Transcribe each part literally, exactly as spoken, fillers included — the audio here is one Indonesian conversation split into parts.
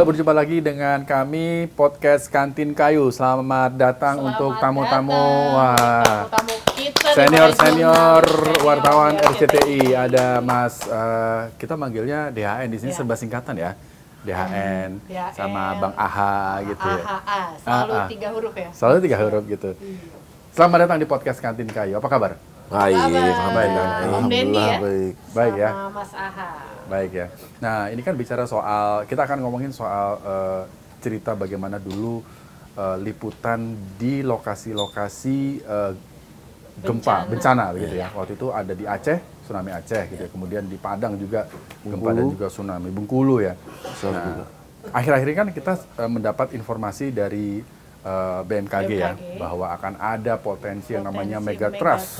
Halo, berjumpa lagi dengan kami podcast Kantin Kayu. Selamat datang Selamat untuk tamu-tamu wah tamu kita senior-senior wartawan senior R C T I. Ada Mas, uh, kita manggilnya D H N di sini ya. Serba singkatan ya. D H N, D H N sama Bang A H gitu ya. A H A, selalu A-A. tiga huruf ya. Selalu tiga huruf gitu. Selamat datang di podcast Kantin Kayu. Apa kabar? Baik, baik. Om Denny ya. Baik. Baik ya. Sama Mas A H. Baik ya. Nah, ini kan bicara soal, kita akan ngomongin soal uh, cerita bagaimana dulu uh, liputan di lokasi-lokasi uh, gempa, bencana, bencana begitu ya. Waktu itu ada di Aceh, tsunami Aceh gitu ya. Kemudian di Padang juga gempa dan juga tsunami Bengkulu ya. Nah, akhir-akhir ini kan kita uh, mendapat informasi dari uh, B M K G, B M K G ya, bahwa akan ada potensi, potensi yang namanya megatrust.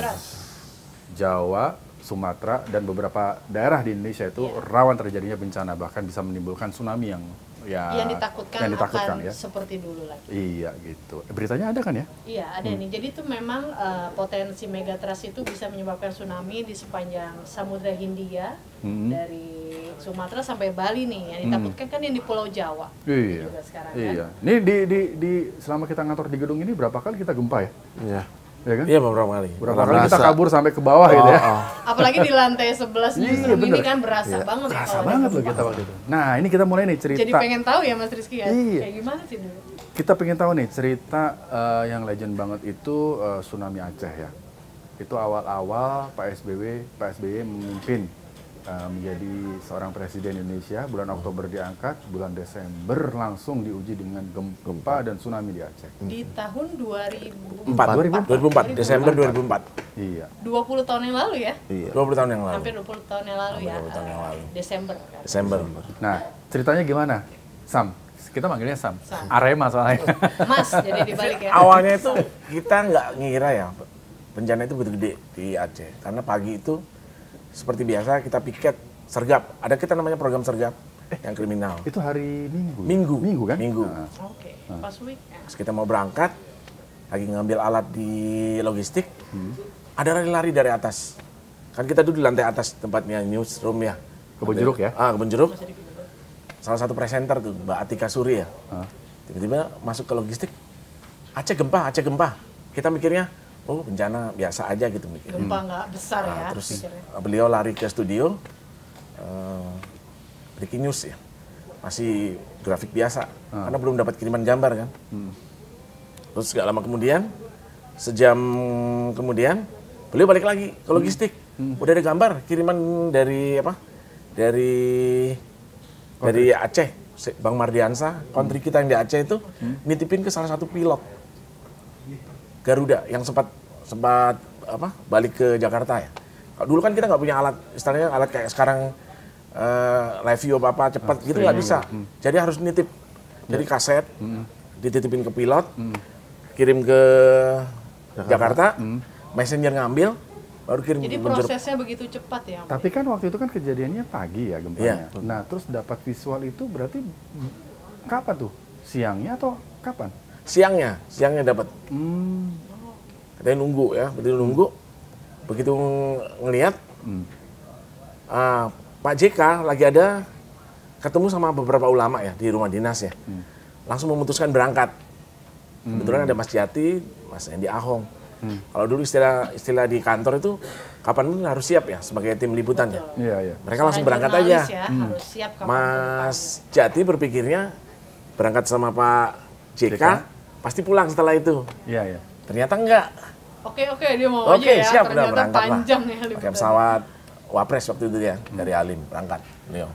Jawa, Sumatera, dan beberapa daerah di Indonesia itu yeah. rawan terjadinya bencana, bahkan bisa menimbulkan tsunami yang ya yang ditakutkan, yang ditakutkan akan ya. seperti dulu lagi. Iya gitu. Beritanya ada kan ya? Iya ada hmm. nih. Jadi itu memang uh, potensi megatrust itu bisa menyebabkan tsunami di sepanjang Samudra Hindia hmm. dari Sumatera sampai Bali nih. Yang ditakutkan hmm. kan yang di Pulau Jawa. Iya. Juga sekarang, iya. Kan? Ini di, di di selama kita ngantor di gedung ini berapa kali kita gempa ya? Iya. Ya kan? Iya beberapa kali. Beberapa kali kita kabur sampai ke bawah oh, gitu ya. Oh. Apalagi di lantai sebelas justru iya, ini kan berasa iya. banget. Berasa banget loh kita waktu itu. Nah ini kita mulai nih cerita. Jadi pengen tahu ya Mas Rizky ya, iya. kayak gimana sih dulu? Kita pengen tahu nih cerita uh, yang legend banget itu uh, tsunami Aceh ya. Itu awal-awal Pak S B Y, Pak S B Y memimpin uh, menjadi seorang presiden Indonesia. Bulan Oktober diangkat, bulan Desember langsung diuji dengan gempa dan tsunami di Aceh. Di tahun dua ribu empat, dua ribu empat, Desember dua ribu empat. Iya. dua puluh tahun yang lalu ya? Iya. dua puluh tahun yang lalu. Hampir dua puluh tahun yang lalu ya. dua puluh tahun yang lalu. Desember. Kan? Desember. Nah, ceritanya gimana? Sam, kita manggilnya Sam. Sam. Arema soalnya. Mas, jadi dibalik ya. Awalnya itu kita nggak ngira ya bencana itu begitu gede di Aceh. Karena pagi itu seperti biasa kita piket sergap. Ada kita namanya program sergap eh, yang kriminal. Itu hari Minggu. Minggu. Minggu kan? Minggu. Nah. Oke. Okay. Pas week. Terus kita mau berangkat, lagi ngambil alat di logistik, hmm. ada lari-lari dari atas. Kan kita duduk di lantai atas tempatnya newsroom ya. Kebun Jeruk ya? Ah, Kebun Jeruk. Salah satu presenter tuh, Mbak Atika Suri ya. Ah. Tiba-tiba masuk ke logistik, Aceh gempa, Aceh gempa. Kita mikirnya, oh bencana biasa aja gitu mikirnya. Gempa nggak besar nah, ya. Terus pikirnya. Beliau lari ke studio, uh, breaking news ya. Masih grafik biasa, ah. karena belum dapat kiriman gambar kan. Hmm. Terus gak lama kemudian, sejam kemudian, beliau balik lagi ke logistik. Hmm. Udah ada gambar kiriman dari apa? Dari okay. dari Aceh, Bang Mardiansa, kontri kita yang di Aceh itu hmm. nitipin ke salah satu pilot Garuda yang sempat sempat apa? Balik ke Jakarta ya. Dulu kan kita nggak punya alat, istilahnya alat kayak sekarang uh, live view apa apa cepat oh, gitu nggak bisa. Hmm. Jadi harus nitip. Jadi kaset hmm. dititipin ke pilot. Hmm. Kirim ke Jakarta, Jakarta hmm. messenger ngambil, baru kirim. Jadi ke prosesnya begitu cepat ya? Tapi kan waktu itu kan kejadiannya pagi ya gempanya. Iya. Nah terus dapat visual itu berarti kapan tuh? Siangnya atau kapan? Siangnya, siangnya dapat. Hmm. Katanya nunggu ya, begitu nunggu, begitu ngelihat, hmm. uh, Pak J K lagi ada ketemu sama beberapa ulama ya di rumah dinas ya, hmm. langsung memutuskan berangkat. Kebetulan hmm. ada Mas Jati, Mas Endi Ahong. Hmm. Kalau dulu istilah istilah di kantor itu kapan pun harus siap ya sebagai tim liputan ya. Iya, iya. Mereka langsung berangkat aja. Ya, hmm. harus siap Mas Jati berpikirnya berangkat sama Pak J K, J K pasti pulang setelah itu. Iya, iya. Ternyata enggak. Oke, oke dia mau oke, aja ya. Siap, ternyata udah berangkat panjang lah. ya. Pakai pesawat Wapres waktu itu ya, hmm. dari Halim berangkat. Beliau.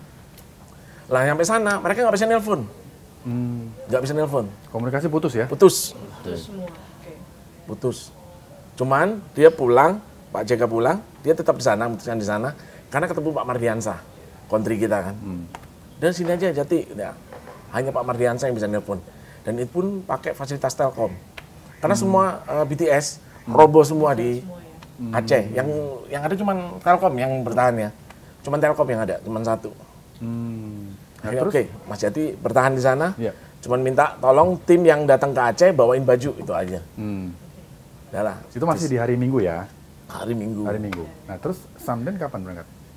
Lah nyampe sana mereka nggak bisa nelpon. Hmm. Nggak bisa nelpon. Komunikasi putus ya? Putus. Putus semua. Okay. Putus. Cuman dia pulang, Pak J K pulang, dia tetap di sana, memutuskan di sana, karena ketemu Pak Mardiansa, kontri kita kan. Hmm. Dan sini aja Jati, ya. Hanya Pak Mardiansa yang bisa nelpon. Dan itu pun pakai fasilitas Telkom. Karena hmm. semua uh, B T S hmm. roboh semua robo di semua, ya. Aceh. Hmm. Yang yang ada cuma Telkom yang bertahan ya. Cuma Telkom yang ada, cuma satu. Hmm. Nah, oke, okay. Mas Jati bertahan di sana. Yeah. Cuman minta tolong tim yang datang ke Aceh bawain baju itu aja. Hmm. Yalah. Itu masih di hari Minggu ya? Hari Minggu. Hari Minggu. Nah terus Samden kapan berangkat?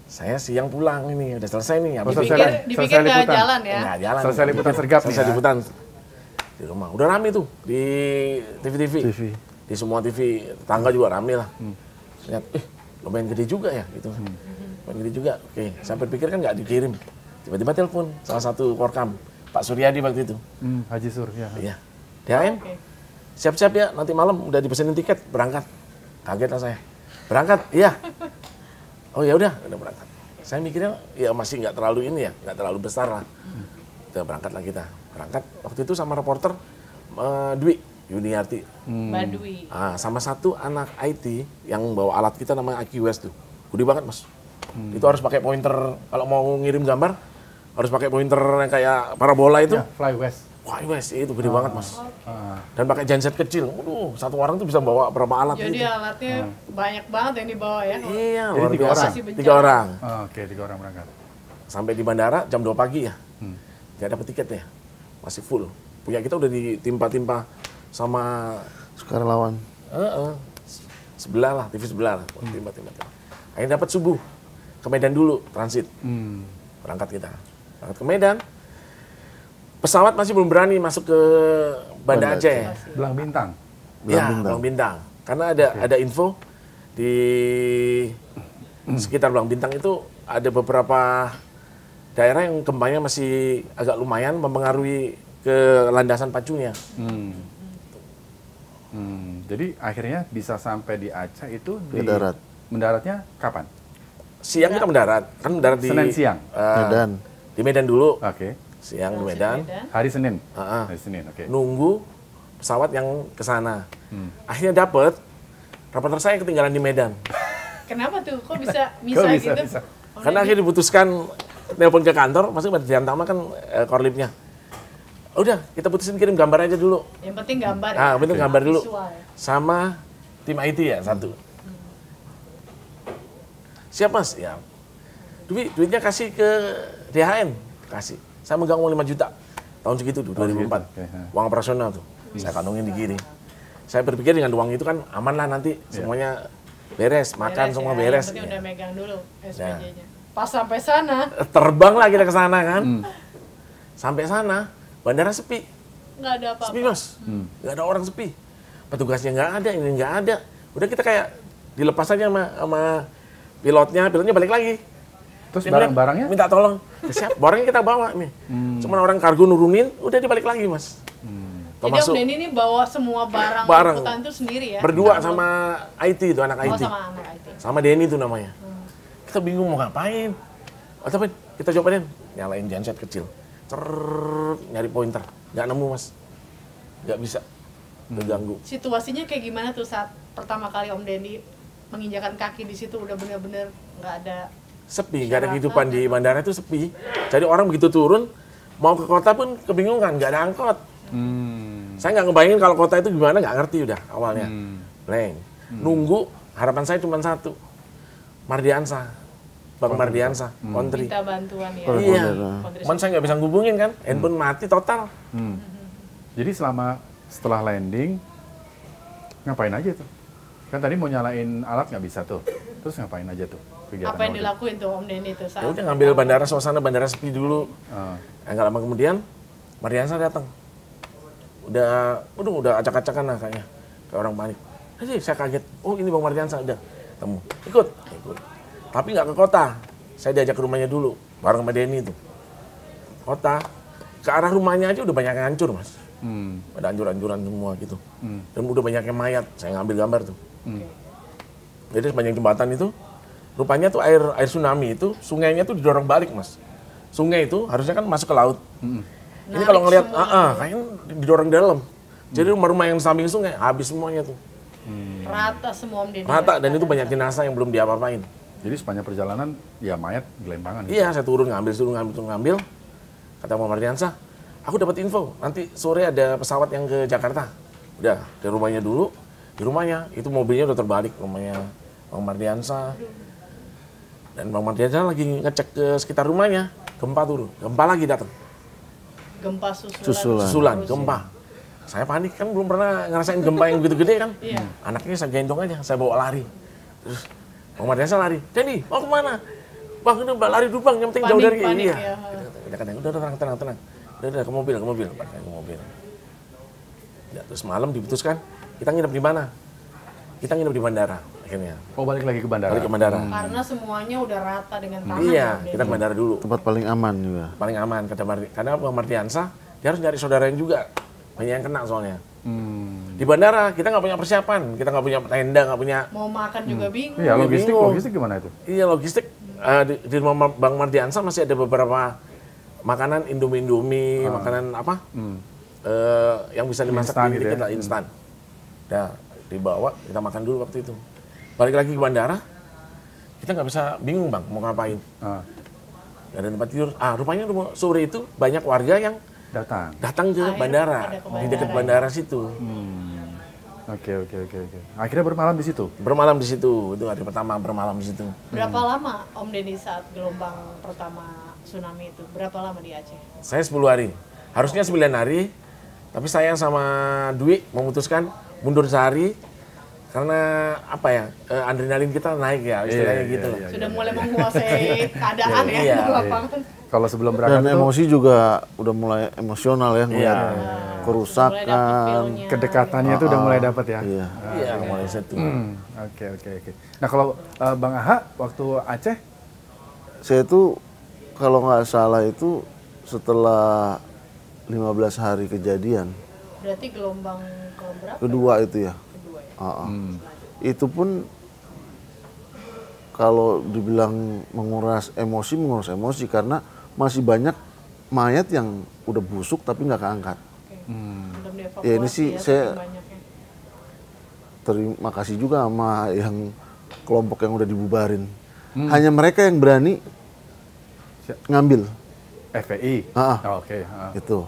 saya siang pulang ini, udah selesai nih. Oh, Habis selesai, Dipikir, selesai dipikir nggak liputan. jalan ya. nggak jalan. Selesai liputan sergap nih Selesai ya. liputan di rumah. Udah rame tuh di T V T V. T V. Di semua T V, tetangga juga rame lah. Hmm. Lihat, eh lumayan gede juga ya gitu. Hmm. Lumayan gede juga. Oke, saya berpikir kan nggak dikirim. Tiba-tiba telepon salah satu korkam, Pak Suryadi waktu itu. Hmm, Haji Sur, ya. Iya. D H M, Oke. siap-siap ya, nanti malam udah dipesenin tiket, berangkat. Kaget lah saya. Berangkat, iya. Oh ya udah, udah berangkat. Saya mikirnya ya masih nggak terlalu ini ya, nggak terlalu besar lah. Udah berangkat lah kita. Berangkat waktu itu sama reporter uh, Dwi Yuniarti. Hmm. Badui. Ah, sama satu anak I T yang bawa alat kita namanya I Q West tuh. Gede banget mas. Hmm. Itu harus pakai pointer, kalau mau ngirim gambar harus pakai pointer yang kayak parabola itu. Ya, Fly West. Wah West itu gede ah. banget mas. Ah. Dan pakai genset kecil. Waduh, satu orang tuh bisa bawa berapa alat. Jadi itu. alatnya hmm. banyak banget yang dibawa ya. Iya, Jadi luar tiga biasa. orang? Tiga orang. Oh, Oke, okay, tiga orang berangkat. Sampai di bandara jam dua pagi ya. Hmm. Gak dapet tiketnya. Masih full. Punya kita udah ditimpa-timpa sama sukarelawan. Uh, uh, sebelah lah, T V sebelah lah. Hmm. Timpa-timpa. Akhirnya dapat subuh. Ke Medan dulu, transit. Hmm. Berangkat kita. Berangkat ke Medan. Pesawat masih belum berani masuk ke Banda Aceh. Belang Bintang. Ya, Belang Bintang. Karena ada okay. ada info di sekitar Belang Bintang itu ada beberapa daerah yang gempanya masih agak lumayan mempengaruhi ke landasan pacunya. Hmm. Hmm. Jadi akhirnya bisa sampai di Aceh itu di darat. Mendaratnya kapan? Siang kita mendarat, kan mendarat di Senin siang. Uh, Medan. Di Medan dulu. Oke. Okay. Siang di Medan. Hari Senin. Uh-uh. Hari Senin, oke. Okay. Nunggu pesawat yang ke sana. Hmm. Akhirnya dapet, reporter saya ketinggalan di Medan. Kenapa tuh? Kok bisa bisa, Kok bisa gitu? Bisa. Oh, Karena akhirnya diputuskan telepon ke kantor, pasti pada Diantama kan eh, korlipnya. Udah, kita putusin kirim gambar aja dulu. Yang penting gambar ya. Ah, penting okay. gambar dulu. Visual, ya. Sama tim I T ya, satu. Hmm. Siap mas? Ya. Duit, duitnya kasih ke D H M. Kasih. Saya megang uang lima juta. Tahun segitu tuh, dua ribu empat. Okay. Uang operasional tuh. Yes. Saya kantongin di kiri. Saya berpikir dengan uang itu kan aman lah nanti. Yeah. Semuanya beres, makan beres, semua ya. beres. Yang penting ya. udah megang dulu S P J-nya. Nah. Pas sampai sana. Terbang lah kita ke sana kan. Hmm. Sampai sana, bandara sepi. Nggak ada apa-apa. Sepi mas. Hmm. Nggak ada orang sepi. Petugasnya nggak ada, ini nggak ada. Udah kita kayak dilepas aja sama, sama pilotnya, pilotnya balik lagi. Terus barang-barangnya? Minta tolong. Siap, barangnya kita bawa nih. Hmm. Cuman orang kargo nurunin, udah dibalik lagi mas. Hmm. Jadi Om Denny ini bawa semua barang, barang liputan itu sendiri ya? Berdua sama I T itu, anak I T. Oh sama anak I T. Sama Denny itu namanya. Hmm. Kita bingung mau ngapain. Oh, tapi kita cobain, nyalain genset kecil. Cerrrr, nyari pointer. Nggak nemu mas. Nggak bisa. Terganggu. Hmm. Situasinya kayak gimana tuh saat pertama kali Om Denny menginjakan kaki di situ udah bener-bener nggak ada sepi, nggak ada kehidupan di bandara itu sepi. Jadi orang begitu turun, mau ke kota pun kebingungan, nggak ada angkot. Hmm. Saya nggak ngebayangin kalau kota itu gimana, nggak ngerti udah awalnya. Hmm. Blank. Hmm. Nunggu, harapan saya cuma satu. Mardiansa, Bang Mardiansa, hmm. kontri. Minta bantuan ya. Iya, cuman saya nggak bisa ngubungin kan, handphone hmm. mati total. Hmm. Jadi selama setelah landing, ngapain aja tuh? Kan tadi mau nyalain alat nggak bisa tuh, terus ngapain aja tuh? Apa yang dilakuin tuh Om Denny itu saat? Ya udah ngambil bandara, suasana bandara sepi dulu. Uh. Nggak lama kemudian Mardiansa datang. Udah, udah, udah acak-acakan lah kayaknya, kayak orang panik. Jadi saya kaget, oh ini Bang Mardiansa udah temu, ikut, ikut. Tapi nggak ke kota, saya diajak ke rumahnya dulu, bareng sama Denny itu. Kota, ke arah rumahnya aja udah banyak yang hancur mas. Hmm. Ada hancur-hancuran semua gitu. Hmm. Dan udah banyak yang mayat, saya ngambil gambar tuh. Hmm. Jadi sepanjang jembatan itu, rupanya tuh air air tsunami itu sungainya tuh didorong balik mas. Sungai itu harusnya kan masuk ke laut. Hmm. Ini kalau ngelihat, ah, ah, kayaknya didorong dalam. Hmm. Jadi rumah-rumah yang di samping sungai habis semuanya tuh. Hmm. Rata semua Om Denny. Rata dan itu banyak jenazah yang belum diapa-apain. Jadi sepanjang perjalanan ya mayat gelempangan. Iya, gitu. Saya turun ngambil, turun ngambil, turun ngambil. Kata Bang Mardiansa, aku dapat info nanti sore ada pesawat yang ke Jakarta. Udah ke rumahnya dulu. Di rumahnya itu mobilnya udah terbalik rumahnya Bang Mardiansa. Dan Bang Mardiansa lagi ngecek ke sekitar rumahnya, gempa turun, gempa lagi datang. Gempa susulan. Susulan, susulan gempa. Saya panik kan belum pernah ngerasain gempa yang begitu gede kan. Iya. Anaknya saya gendong aja, saya bawa lari. Terus Bang Mardiansa lari, Denny mau kemana? Bang, udah mbak lari dulu bang, yang penting Panik, jauh dari panik, iya. ya. Udah kadang udah tenang tenang tenang, udah udah ke mobil ke mobil, pakai ke mobil. Ya, terus malam diputuskan kita nginep di mana? Kita nginep di bandara akhirnya. Oh, balik lagi ke bandara. Balik ke bandara. Karena semuanya udah rata dengan tanah. Iya, ya, kita ke bandara dulu. Tempat paling aman juga. Paling aman kata Mardi, karena Bang Mardiansah dia harus nyari saudaranya juga. Banyak yang kena soalnya. Hmm. Di bandara kita nggak punya persiapan, kita nggak punya tenda, nggak punya. Mau makan juga bingung. Iya, logistik, bingung. logistik gimana itu? Iya logistik. Uh, di, di rumah Bang Mardiansah masih ada beberapa makanan Indomie-Indomie, Ah. makanan apa? Hmm. Uh, yang bisa dimasak Instan di gitu dikit ya? lah, instan. Nah, dibawa, kita makan dulu waktu itu. Balik lagi ke bandara, kita nggak bisa bingung bang, mau ngapain. Ah, Nggak ada tempat tidur. Ah, rupanya rumah- sore itu banyak warga yang datang. datang ke Akhirnya bandara, pada ke di dekat bandara, bandara situ. Hmm. Oke, oke, oke, oke. Akhirnya bermalam di situ. Bermalam di situ, itu hari pertama bermalam di situ. Berapa lama Om Deddy saat gelombang pertama tsunami itu? Berapa lama di Aceh? Saya sepuluh hari, harusnya sembilan hari, tapi saya sama Dwi memutuskan mundur sehari, karena apa ya, eh, adrenalin kita naik ya, istilahnya Iya, gitu iya, lah. iya. Sudah mulai menguasai keadaan ya Iya, di lapangan. Kalau sebelum berangkat Dan tuh emosi juga udah mulai emosional ya, ngeliat Iya. Mulai dapet kerusakan. feel-nya. kedekatannya itu udah mulai dapat ya. Iya. Iya, mulai situ. Hmm, Oke, oke, oke. Nah, kalau eh, Bang Aha waktu Aceh, Saya tuh kalau nggak salah itu setelah lima belas hari kejadian, Berarti gelombang ke berapa? kedua itu ya. Kedua ya. Ah, ah. hmm, Itu pun kalau dibilang menguras emosi, menguras emosi karena masih banyak mayat yang udah busuk tapi nggak keangkat. Oke. hmm, Belum dievakuasi Ya, ini sih ya, saya- saking banyaknya. Terima kasih juga sama yang kelompok yang udah dibubarin. Hanya mereka yang berani Si- ngambil F P I. Ah, ah. Oh, Oke. ah. itu.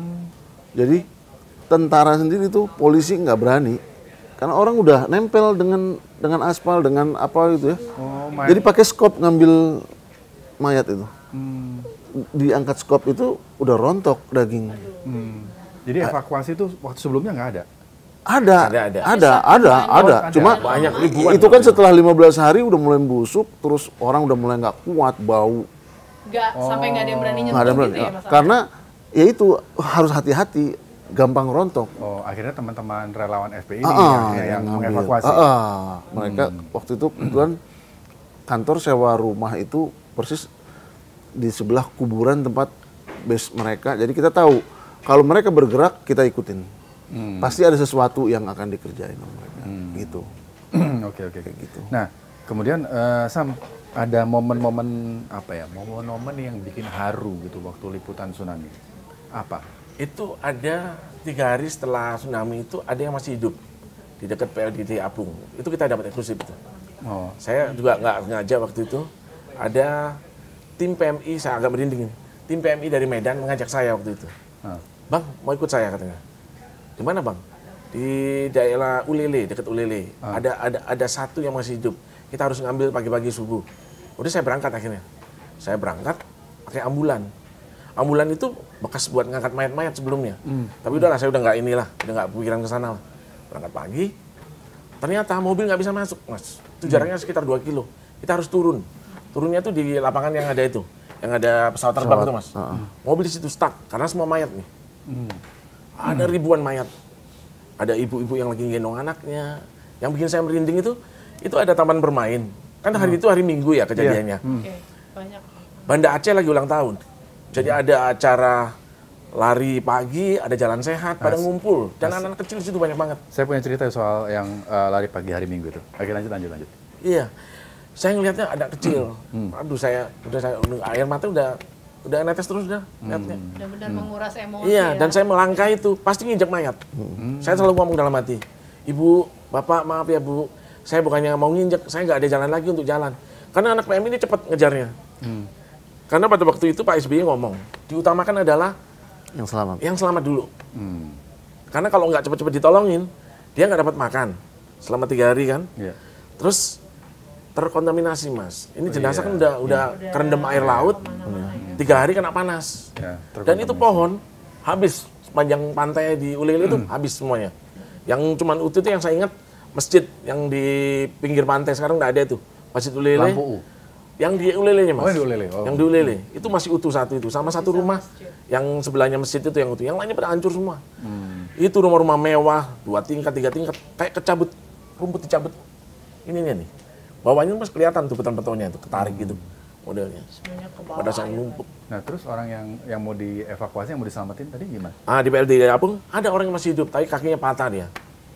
Jadi tentara sendiri tuh polisi nggak berani karena orang udah nempel dengan dengan aspal dengan apa gitu ya. Oh, my. Jadi pakai skop ngambil mayat itu. Hmm, Diangkat skop itu udah rontok daging. hmm. Jadi evakuasi itu waktu sebelumnya nggak ada. Ada, Ada, ada. ada, ada, ada. ada. Cuma Banyak, ribuan. itu kan setelah lima belas hari udah mulai busuk, terus orang udah mulai nggak kuat, bau. Nggak, sampai nggak ada yang berani Nggak ada nyentuh berani. gitu ya Mas? Karena ya itu harus hati-hati, gampang rontok. Oh, akhirnya teman-teman relawan F P I ini Ah, yang, ah, yang, yang ngambil. mengevakuasi. Ah, ah. Mereka waktu itu kebetulan kantor sewa rumah itu persis di sebelah kuburan tempat base mereka. Jadi kita tahu kalau mereka bergerak kita ikutin. Hmm. Pasti ada sesuatu yang akan dikerjain sama mereka. Gitu. Oke, oke, oke. gitu. Nah, kemudian eh, Sam, ada momen-momen apa ya? Momen-momen yang bikin haru gitu waktu liputan tsunami. Apa? Itu ada tiga hari setelah tsunami itu ada yang masih hidup di dekat P L D T Apung. Itu kita dapat eksklusif itu. Oh, Saya juga nggak sengaja waktu itu ada tim P M I, saya agak merinding ini. Tim P M I dari Medan mengajak saya waktu itu. ah. Bang, mau ikut saya katanya. Di mana bang? Di daerah Ulele, dekat Ulele. Ah. Ada ada ada satu yang masih hidup. Kita harus ngambil pagi-pagi subuh. Udah saya berangkat akhirnya. Saya berangkat pakai ambulan. Ambulan itu bekas buat ngangkat mayat-mayat sebelumnya. Tapi udahlah, saya udah nggak inilah, udah nggak pikiran ke sana lah. Berangkat pagi. Ternyata mobil nggak bisa masuk, mas. Itu jaraknya sekitar dua kilo. Kita harus turun. Turunnya tuh di lapangan yang ada itu, yang ada pesawat terbang itu, mas. Mobil di situ stuck karena semua mayat nih. Ada ribuan mayat. Ada ibu-ibu yang lagi gendong anaknya. Yang bikin saya merinding itu, itu ada taman bermain. Kan hari itu hari Minggu ya kejadiannya. Oke, banyak. Banda Aceh lagi ulang tahun. Jadi ada acara lari pagi, ada jalan sehat, pada ngumpul. Dan anak-anak kecil di situ banyak banget. Saya punya cerita soal yang eh, lari pagi hari Minggu itu. Oke, lanjut, lanjut, lanjut. Iya. Saya ngelihatnya ada kecil. Aduh, saya udah saya udah, air mata udah udah netes terus udah lihatnya. Benar-benar menguras emosi Iya, ya. dan saya melangkah itu pasti nginjek mayat. Saya selalu ngomong dalam hati, Ibu, Bapak, maaf ya Bu, saya bukannya mau nginjek, saya nggak ada jalan lagi untuk jalan. Karena anak P M ini cepat ngejarnya. Hmm. Karena pada waktu itu Pak S B Y ngomong, diutamakan adalah Yang selamat. yang selamat dulu. Hmm. Karena kalau nggak cepat-cepat ditolongin, dia nggak dapat makan selama tiga hari kan. Iya. Terus terkontaminasi mas. Ini Oh, jenazah iya. kan udah udah kerendam air laut, Kemana-mana ya. tiga hari kena panas. Ya, Dan itu pohon habis sepanjang pantai di Ulele itu habis semuanya. Yang cuman utuh itu yang saya ingat masjid yang di pinggir pantai sekarang nggak ada itu. Masjid Ulele. Lampu U. Yang di Ulele-nya, Mas. Oh, yang di Ulele. Oh. Yang di Ulele. Itu masih utuh satu itu. Sama satu rumah yang sebelahnya masjid itu yang utuh. Yang lainnya pada hancur semua. Hmm. Itu rumah-rumah mewah, dua tingkat, tiga tingkat. Kayak kecabut, rumput dicabut. Ini nih. Bawahnya masih kelihatan tuh beton-betonnya itu, ketarik hmm. gitu modelnya. Pada saat numpuk. Nah, terus orang yang yang mau dievakuasi, yang mau diselamatin tadi gimana? Ah, di P L T D Apung ada orang yang masih hidup, tapi kakinya patah dia.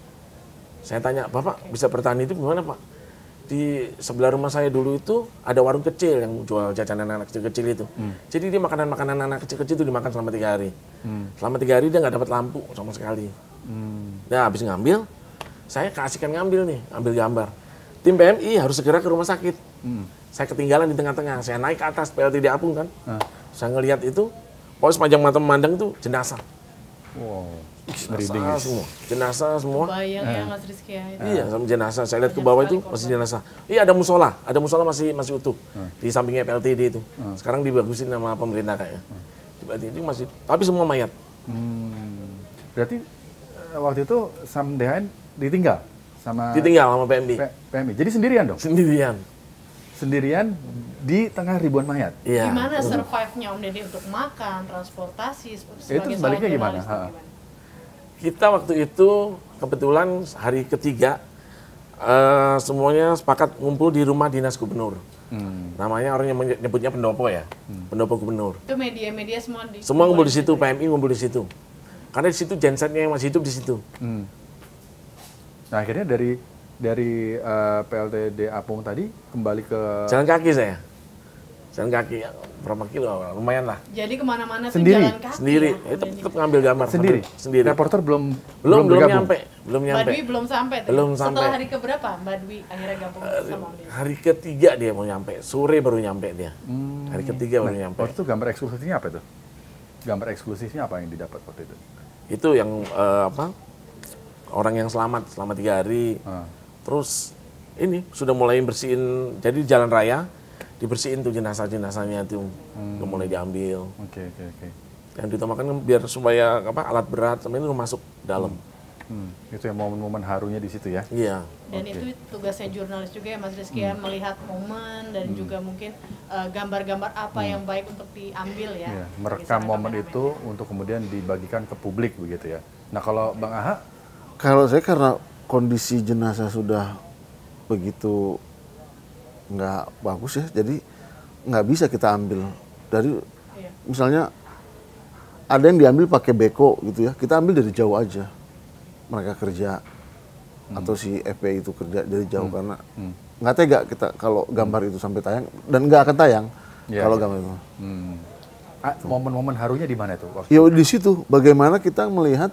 Saya tanya, Bapak bisa bertahan hidup gimana, Pak? Di sebelah rumah saya dulu itu ada warung kecil yang jual jajanan anak kecil-kecil itu. Hmm. Jadi dia makanan-makanan anak kecil-kecil itu dimakan selama tiga hari. Hmm. Selama tiga hari dia nggak dapat lampu sama sekali. Hmm. Nah, habis ngambil, saya keasikan ngambil nih, ambil gambar. Tim P M I harus segera ke rumah sakit. Hmm. Saya ketinggalan di tengah-tengah, saya naik ke atas P L T D Apung kan. Hmm. Saya ngelihat itu, pokoknya sepanjang mata memandang itu jenazah. Wow. Jenazah semua, jenazah semua. Bayang ya Mas Rizky ya. Iya, sama jenazah. Saya lihat ke bawah itu masih jenazah. Iya, ada musola, ada musola masih masih utuh hmm. di sampingnya P L T D itu. Hmm. Sekarang dibagusin sama pemerintah kayaknya. Hmm. Di P L T D masih, tapi semua mayat. Hmm. Berarti waktu itu Sam Dehaen ditinggal sama ditinggal sama P M I. P M I. Jadi sendirian dong? Sendirian. Sendirian di tengah ribuan mayat. Iya. Gimana survive-nya Om Deddy untuk makan, transportasi sebagai itu sebaliknya gimana? gimana? Kita waktu itu kebetulan hari ketiga uh, semuanya sepakat ngumpul di rumah dinas gubernur. Hmm. Namanya orang yang menyebutnya pendopo ya, hmm. pendopo gubernur. Itu media-media semua di semua ngumpul di situ, P M I ngumpul di situ. Karena di situ gensetnya yang masih hidup di situ. Hmm. Nah akhirnya dari dari uh, P L T D Apung tadi kembali ke jalan kaki saya. Jalan kaki berapa kilo, lumayan lah. Jadi kemana-mana sendiri? Tuh jalan kaki sendiri, ya? itu tetap ngambil gambar sendiri. Ngambil, sendiri. Reporter belum belum belum bergabung? nyampe, belum nyampe. Mbak Dwi belum sampai. Tuh. Belum Setelah sampai. hari keberapa Mbak Dwi akhirnya gabung uh, sama Om Deddy? Hari ketiga dia mau nyampe, sore baru nyampe dia. Hmm. Hari ketiga baru nah, nyampe. Waktu itu gambar eksklusifnya apa itu? Gambar eksklusifnya apa yang didapat waktu itu? Itu yang uh, apa? Orang yang selamat selama tiga hari. Hmm. Terus ini sudah mulai bersihin, jadi di jalan raya dibersihin tuh jenazah-jenazahnya itu hmm. udah mulai diambil. Oke okay, oke okay, oke. Okay. Yang ditambahkan biar supaya apa alat berat sama ini masuk dalam. Hmm. Hmm. Itu yang momen-momen harunya di situ ya? Iya. Dan okay. itu tugasnya jurnalis juga ya Mas Rizky hmm. melihat momen dan hmm. juga mungkin uh, gambar-gambar apa hmm. yang baik untuk diambil ya. Yeah. Merekam momen itu untuk kemudian dibagikan ke publik begitu ya. Nah kalau Bang Aha? Kalau saya karena kondisi jenazah sudah begitu nggak bagus ya, jadi nggak bisa kita ambil dari iya. Misalnya ada yang diambil pakai beko gitu ya, kita ambil dari jauh aja, mereka kerja hmm. atau si F P I itu kerja dari jauh hmm. karena hmm. nggak tega kita kalau gambar hmm. itu sampai tayang dan nggak akan tayang ya, kalau ya. gambar itu. Hmm. Ah, momen-momen harunya di mana itu? Ya di situ, bagaimana kita melihat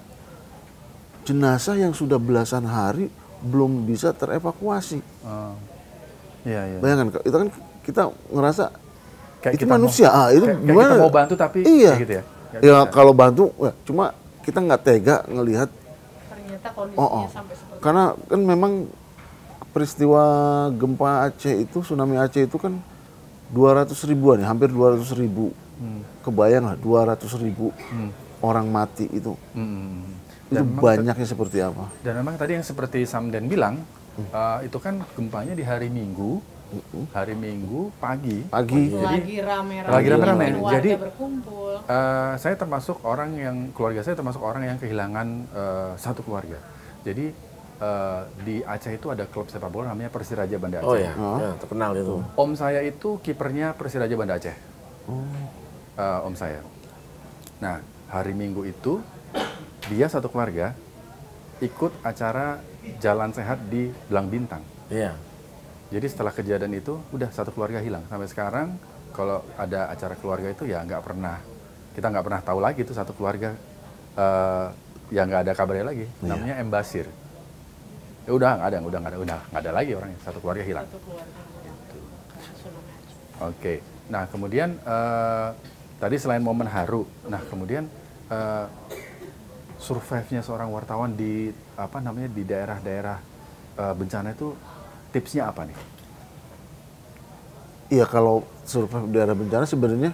jenazah yang sudah belasan hari belum bisa terevakuasi. Oh. Ya, ya. Bayangkan, itu kan kita ngerasa kayak itu kita manusia. Mau, ah, itu kayak, gimana? Kayak kita mau bantu tapi iya. kayak gitu ya. Gak ya bisa. Kalau bantu, ya, cuma kita nggak tega ngelihat. Ternyata kondisinya oh, oh. sampai seperti itu. Karena kan memang peristiwa gempa Aceh itu, tsunami Aceh itu kan dua ratus ribuan ya, hampir dua ratus ribu. Hmm. Kebayang lah, dua ratus ribu hmm. orang mati itu. Hmm. Itu banyaknya seperti apa. Dan memang tadi yang seperti Samden bilang, hmm. uh, itu kan gempanya di hari Minggu, hmm. hari Minggu pagi. Pagi. Jadi, lagi rame-rame. Lagi rame-rame. Jadi berkumpul. Uh, saya termasuk orang yang, keluarga saya termasuk orang yang kehilangan uh, satu keluarga. Jadi uh, di Aceh itu ada klub sepak bola namanya Persiraja Banda Aceh. Oh ya, oh. ya terkenal itu. Om saya itu kipernya Persiraja Banda Aceh. Oh. Uh, om saya. Nah, hari Minggu itu dia satu keluarga ikut acara Jalan Sehat di Belang Bintang. Iya. Jadi setelah kejadian itu, udah satu keluarga hilang. Sampai sekarang kalau ada acara keluarga itu ya nggak pernah, kita nggak pernah tahu lagi itu satu keluarga uh, yang nggak ada kabarnya lagi. Iya. Namanya M. Basir. Ya udah nggak ada, udah nggak ada, udah nggak ada lagi orangnya. Satu keluarga hilang. Satu keluarga. Oke. Okay. Nah kemudian uh, tadi selain momen haru, nah kemudian uh, survive-nya seorang wartawan di apa namanya di daerah-daerah uh, bencana itu tipsnya apa nih? Iya kalau survive daerah bencana sebenarnya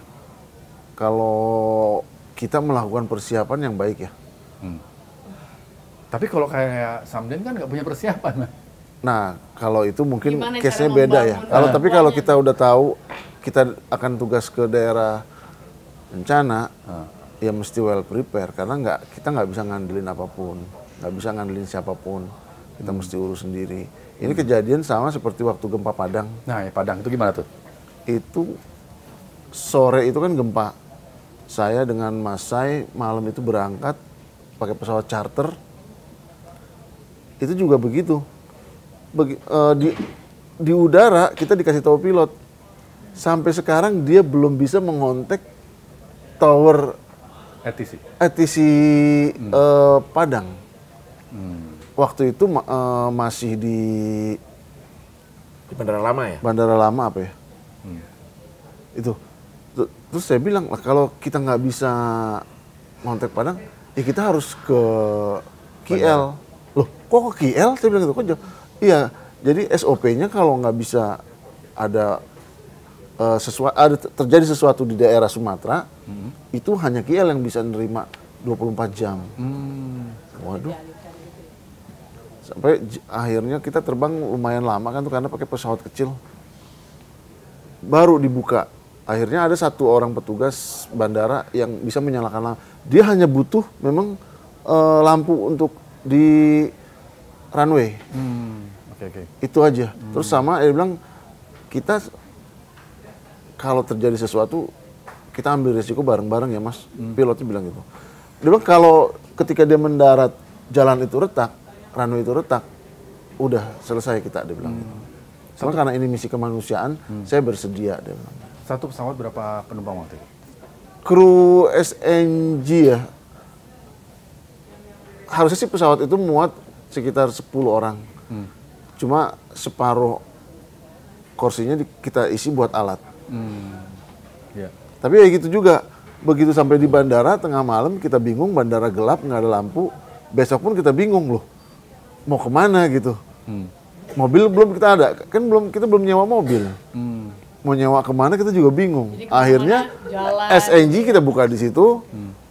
kalau kita melakukan persiapan yang baik ya. Hmm. Tapi kalau kayak Samden kan nggak punya persiapan. Nah kalau itu mungkin Gimana case-nya beda ya. Kalau tapi kalau kita udah tahu kita akan tugas ke daerah bencana, Ah. ya mesti well prepare karena nggak kita nggak bisa ngandelin apapun, nggak bisa ngandelin siapapun, kita mesti urus sendiri. Ini kejadian sama seperti waktu gempa Padang. Nah, ya, Padang itu gimana tuh? Itu sore itu kan gempa. Saya dengan Mas Sai malam itu berangkat pakai pesawat charter. Itu juga begitu. Begi, eh, di di udara kita dikasih tahu pilot. Sampai sekarang dia belum bisa mengontak tower E T C. E T C eh, Padang. Waktu itu ma- eh, masih di Di Bandara Lama ya? Bandara Lama apa ya? Itu. T- Terus saya bilang, lah kalau kita nggak bisa ngontak Padang, ya kita harus ke K L. Loh, kok ke K L? Saya bilang gitu, kok jauh? Iya, jadi S O P-nya kalau nggak bisa ada eh, sesuatu, ada ter- terjadi sesuatu di daerah Sumatera, itu hanya K L yang bisa nerima dua puluh empat jam. Waduh. Sampai j- akhirnya kita terbang lumayan lama kan tuh karena pakai pesawat kecil. Baru dibuka. Akhirnya ada satu orang petugas bandara yang bisa menyalakan lampu. Dia hanya butuh memang eh, lampu untuk di runway. Hmm, oke oke. Itu aja. Terus sama dia bilang kita kalau terjadi sesuatu kita ambil risiko bareng-bareng ya Mas. Pilotnya bilang gitu. Dia bilang kalau ketika dia mendarat jalan itu retak, runway itu retak, udah selesai kita, dia bilang gitu. Soalnya karena ini misi kemanusiaan, saya bersedia, dia bilang. Satu pesawat berapa penumpang waktu itu? Kru S N G ya, harusnya sih pesawat itu muat sekitar sepuluh orang. Cuma separuh kursinya di- kita isi buat alat. Ya. Tapi ya gitu juga, begitu sampai di bandara tengah malam kita bingung, bandara gelap nggak ada lampu, besok pun kita bingung loh, mau kemana gitu. Mobil belum kita ada, kan belum kita belum nyewa mobil. Mau nyewa kemana kita juga bingung. Jadi kemana-mana Akhirnya jalan. S N G kita buka di situ.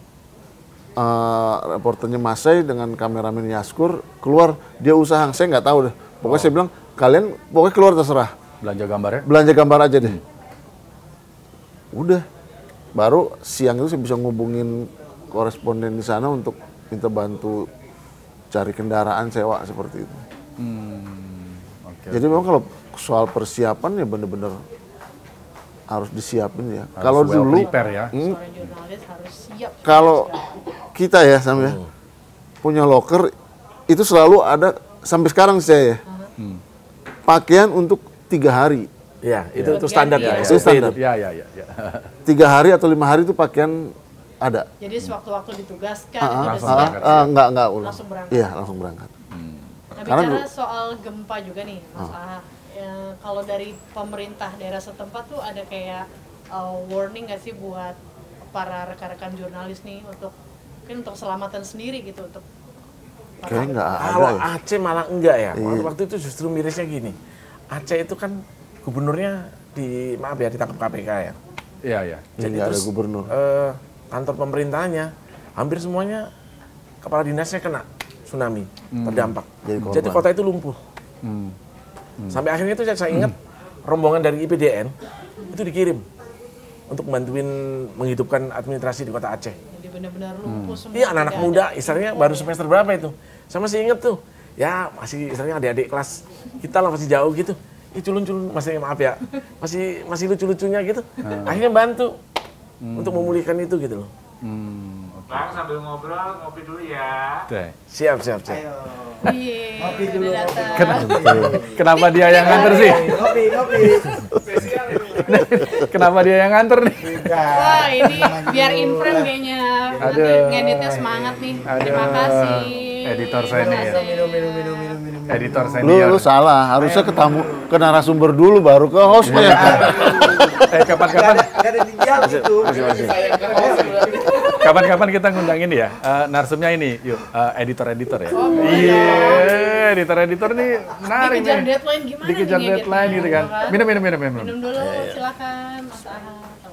Eh, reporternya Masai dengan kameramen Yaskur keluar, dia usaha, saya nggak tahu deh. Pokoknya saya bilang kalian pokoknya keluar terserah, Belanja gambarnya? belanja gambar aja deh. Udah, baru siang itu saya bisa ngubungin koresponden di sana untuk minta bantu cari kendaraan sewa seperti itu. Oke. Jadi memang kalau soal persiapan ya bener-bener harus disiapin ya. Harus Kalau well dulu, prepare ya. hmm, Seorang jurnalis harus siap. kalau kita ya Sam ya, punya locker itu selalu ada sampai sekarang saya ya, pakaian untuk tiga hari. Iya, itu, itu Buat standar ganti ya. ya. Itu standar. Ya ya ya. ya. Tiga hari atau lima hari itu pakaian ada. Jadi sewaktu-waktu ditugaskan Ah, itu ah, udah langsung siap. berangkat. ah, enggak, enggak ulang. Langsung berangkat. Iya, langsung berangkat. Nah, Karena bicara dulu- soal gempa juga nih, Mas Aha. Ya, kalau dari pemerintah daerah setempat tuh ada kayak uh, warning nggak sih buat para rekan-rekan jurnalis nih untuk mungkin untuk keselamatan sendiri gitu untuk para- Kayaknya enggak ada Kalau ya. Aceh malah enggak ya. Iya. Waktu itu justru mirisnya gini. Aceh itu kan gubernurnya di maaf ya ditangkap K P K ya. Iya ya. Jadi nggak ada gubernur. eh, kantor pemerintahnya hampir semuanya kepala dinasnya kena tsunami, terdampak. Jadi Jadi, korban. kota itu lumpuh. Sampai akhirnya itu saya, saya ingat rombongan dari I P D N itu dikirim untuk bantuin menghidupkan administrasi di kota Aceh. jadi benar-benar lumpuh semua. Iya anak-anak tidak muda, ada istilahnya info. baru semester berapa itu? Saya masih inget tuh, ya masih istilahnya adik-adik kelas kita lah masih jauh gitu. Ih culun-culun, masih maaf ya, masih masih lucu-lucunya gitu. Akhirnya bantu untuk memulihkan itu gitu loh. Bang sambil ngobrol, ngopi dulu ya. Deh. Siap, siap, siap. Ayo. Iya, Ngopi dulu, udah datang. Kenapa, kenapa dia yang nganter sih? Ngopi, ngopi. Spesial ini. Kenapa dia yang nganter nih? Wah ini biar in frame kayaknya. Nanti Aduh. ngeditnya semangat nih. Aduh. Terima kasih. Editor Terima senior. kasih. Minum, minum, minum, minum, minum. minum. Editor Lu, senior. lu salah, harusnya ketemu ke narasumber dulu baru ke hostnya. Eh kapan-kapan Gak ada di jam itu. Sayang kan. kapan-kapan kita ngundangin ya. Eh, narsumnya ini, yuk eh, editor-editor ya. Iya, editor-editor nih menarik Dikejar nih. deadline gimana Dikejar nih deadline gitu kan. Minum minum minum minum. Minum dulu, silakan Mas Aha.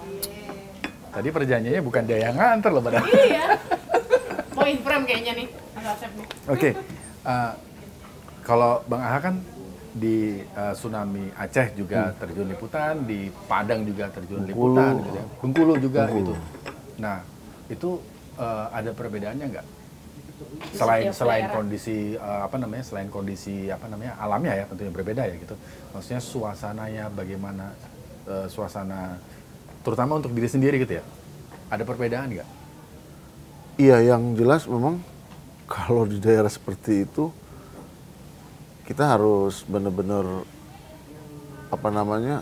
Tadi perjanjiannya bukan dia yang nganter loh padahal. Iya. Mau in frame kayaknya nih, Mas Asep nih. Oke, eh, kalau Bang Aha kan di uh, tsunami Aceh juga Hmm. terjun liputan, di Padang juga terjun Bengkulu. liputan, gitu ya. Bengkulu juga Bengkulu. gitu. Nah, itu uh, ada perbedaannya nggak? Selain setiap selain daerah. kondisi uh, apa namanya? Selain kondisi apa namanya? Alamnya ya, tentunya berbeda ya gitu. Maksudnya suasananya bagaimana, uh, suasana terutama untuk diri sendiri gitu ya. Ada perbedaan nggak? Iya, yang jelas memang kalau di daerah seperti itu kita harus benar-benar apa namanya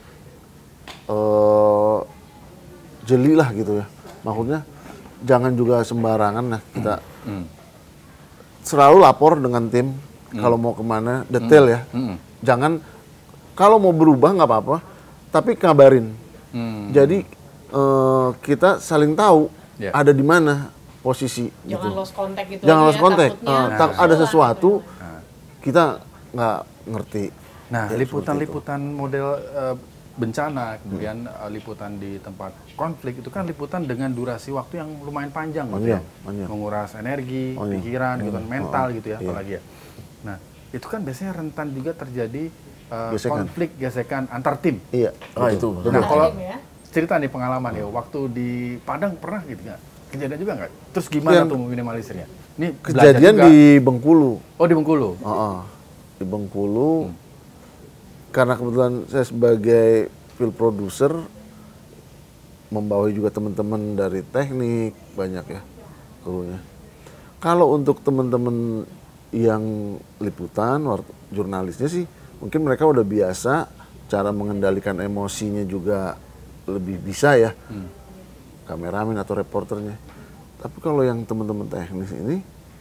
eh jeli lah gitu ya. Maksudnya jangan juga sembarangan lah kita Hmm. selalu lapor dengan tim kalau mau kemana detail ya. Hmm. Jangan kalau mau berubah nggak apa-apa, tapi kabarin. Hmm. Jadi eh, kita saling tahu Ya. ada di mana posisi. Jangan gitu. lost contact gitu Jangan aja lost ya, contact. takutnya Eh, tak- ada hilang sesuatu gitu. kita nggak ngerti. Nah, Ya, liputan-liputan model eh, bencana, kemudian eh, liputan di tempat konflik itu kan liputan dengan durasi waktu yang lumayan panjang, gitu ya. Panjang, panjang. Menguras energi, Panjang. pikiran, gitu kan, mental Oh, gitu ya, iya. apalagi ya. Nah, itu kan biasanya rentan juga terjadi eh, Gesekan. konflik gesekan antar tim. Iya. Ah, betul. itu. Nah, kalau Tajam ya. cerita nih pengalaman ya, waktu di Padang pernah gitu nggak? Kejadian juga nggak? Terus gimana Yang- tuh minimalisirnya? Ini belajar Kejadian juga. di Bengkulu. Oh, di Bengkulu. Heeh. Di Bengkulu. Karena kebetulan saya sebagai field producer membawahi juga teman-teman dari teknik banyak ya krunya. Kalau untuk teman-teman yang liputan, wart- jurnalisnya sih mungkin mereka udah biasa, cara mengendalikan emosinya juga lebih bisa ya. Kameramen atau reporternya. Tapi kalau yang teman-teman teknis ini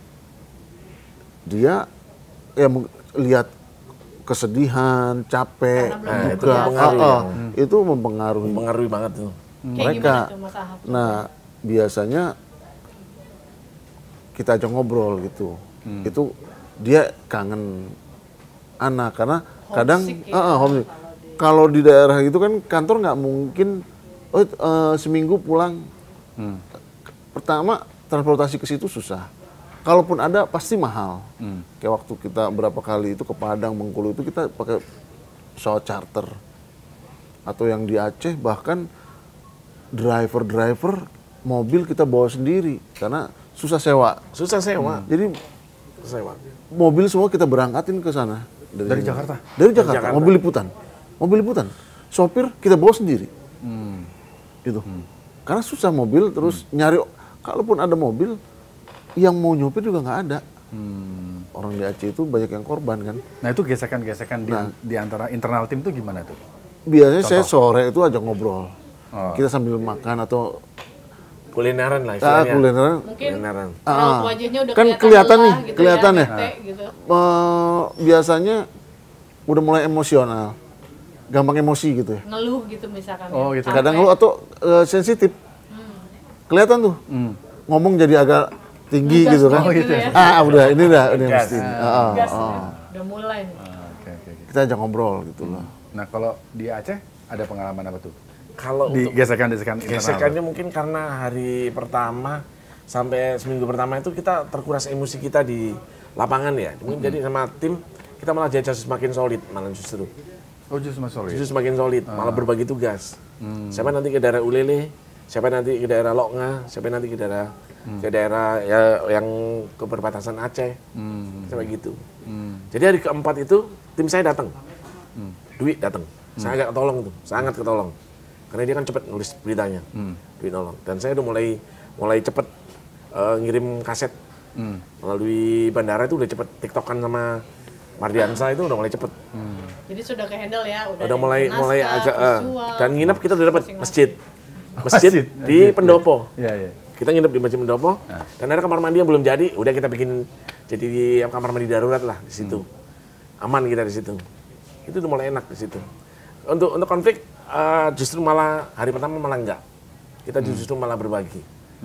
dia ya mung- lihat kesedihan, capek, Karena belum Nah, itu duka, mempengaruhi ah, ya. ah, itu mempengaruhi Mempengaruhi banget tuh. Kayak mereka. gimana tuh Mas Ahab? Nah, biasanya kita ajak ngobrol gitu. Itu dia kangen anak karena kadang Homesick ya, ah, ah, homesick. kalau di- Kalau di daerah itu kan kantor nggak mungkin oh eh, seminggu pulang. Hmm. Pertama transportasi ke situ susah. Kalaupun ada pasti mahal. Hmm. Kayak waktu kita berapa kali itu ke Padang, Bengkulu itu kita pakai pesawat charter. Atau yang di Aceh bahkan driver-driver mobil kita bawa sendiri karena susah sewa. Susah sewa. Jadi Sewa. mobil semua kita berangkatin ke sana Dari sini. Jakarta? Dari Jakarta, Jakarta. mobil liputan. Mobil liputan. Sopir kita bawa sendiri. Hmm. Gitu. Karena susah mobil terus nyari kalaupun ada mobil yang mau nyopir juga nggak ada. Hmm. Orang di Aceh itu banyak yang korban kan. Nah, itu gesekan-gesekan di, Nah. di antara internal tim tuh gimana tuh? Biasanya saya sore itu ajak ngobrol. Oh. Kita sambil makan atau Kulineran lah ah, istilahnya. kulineran. Mungkin Kulineran. raut Ah, wajahnya udah kan kelihatan, kelihatan lelah nih, gitu kelihatan ya, ya. bete gitu. Eh, biasanya udah mulai emosional. Gampang emosi gitu ya. Ngeluh gitu misalkan. Oh, ya. gitu. Kadang Capek. lu atau eh, sensitif. Kelihatan tuh. Hmm. Ngomong jadi agak tinggi Ngegas gitu kan. gitu gitu ya. Ah, udah ini udah ini Gas. mesti. Ah, ah, Gas, ah. ya. Udah mulai nih. Ah, Oke, oke, oke. Kita ajak ngobrol gitu loh. Nah, kalau di Aceh ada pengalaman apa tuh? Kalau Di untuk gesekan-gesekan internal. gesekannya mungkin karena hari pertama sampai seminggu pertama itu kita terkuras emosi kita di lapangan ya. Mungkin jadi sama tim kita malah jadi semakin solid malah justru. Oh, justru Mas Solid. Justru semakin solid, malah berbagi tugas. Siapa nanti ke daerah Ulele, siapa nanti ke daerah Loknga, siapa nanti ke daerah ke daerah ya yang ke perbatasan Aceh. Hmm. Sampai gitu. Hmm. Jadi hari keempat itu tim saya datang. Dwi datang. Saya agak ketolong tuh, sangat ketolong. Karena dia kan cepet nulis beritanya. Dwi nolong. Dan saya udah mulai mulai cepet eh, ngirim kaset Hmm. melalui bandara itu udah cepet tiktokan sama Mardiansa itu udah mulai cepet. Jadi sudah ke handle ya, udah, Udah mulai naskah, mulai agak eh, visual. dan nginep kita udah dapat Masing-masing. masjid. Masjid Masjid. di Pendopo. Iya, iya. Kita nginep di Masjid Pendopo. Nah. Dan ada kamar mandi yang belum jadi, udah kita bikin jadi kamar mandi darurat lah di situ. Aman kita di situ. Itu udah mulai enak di situ. Untuk untuk konflik eh, justru malah hari pertama malah enggak. Kita justru malah berbagi.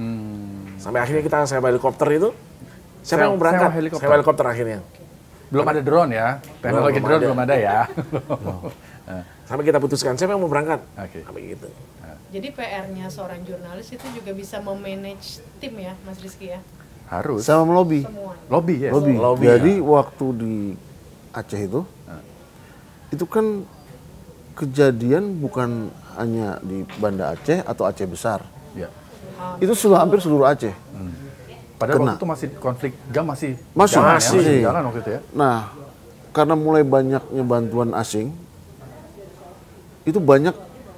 Hmm. Sampai akhirnya kita sewa helikopter itu. Siapa yang Sewa- mau berangkat? sewa helikopter. Sewa helikopter akhirnya. Belum ada drone ya. Teknologi Belum drone ada. belum ada ya. Sampai kita putuskan siapa yang mau berangkat. Oke. Sampai gitu. Jadi P R-nya seorang jurnalis itu juga bisa memanage tim ya, Mas Rizky ya, Harus. Sama melobi. semua. Lobby ya. Lobby. Lobby, Jadi waktu di Aceh itu itu kan kejadian bukan hanya di Banda Aceh atau Aceh besar. Ya. Itu sudah hampir seluruh Aceh. Hmm. Padahal Kena. waktu itu masih konflik Gam masih Masih. jalan, ya? Masih. masih jalan waktu itu ya. Nah, karena mulai banyaknya bantuan asing, itu banyak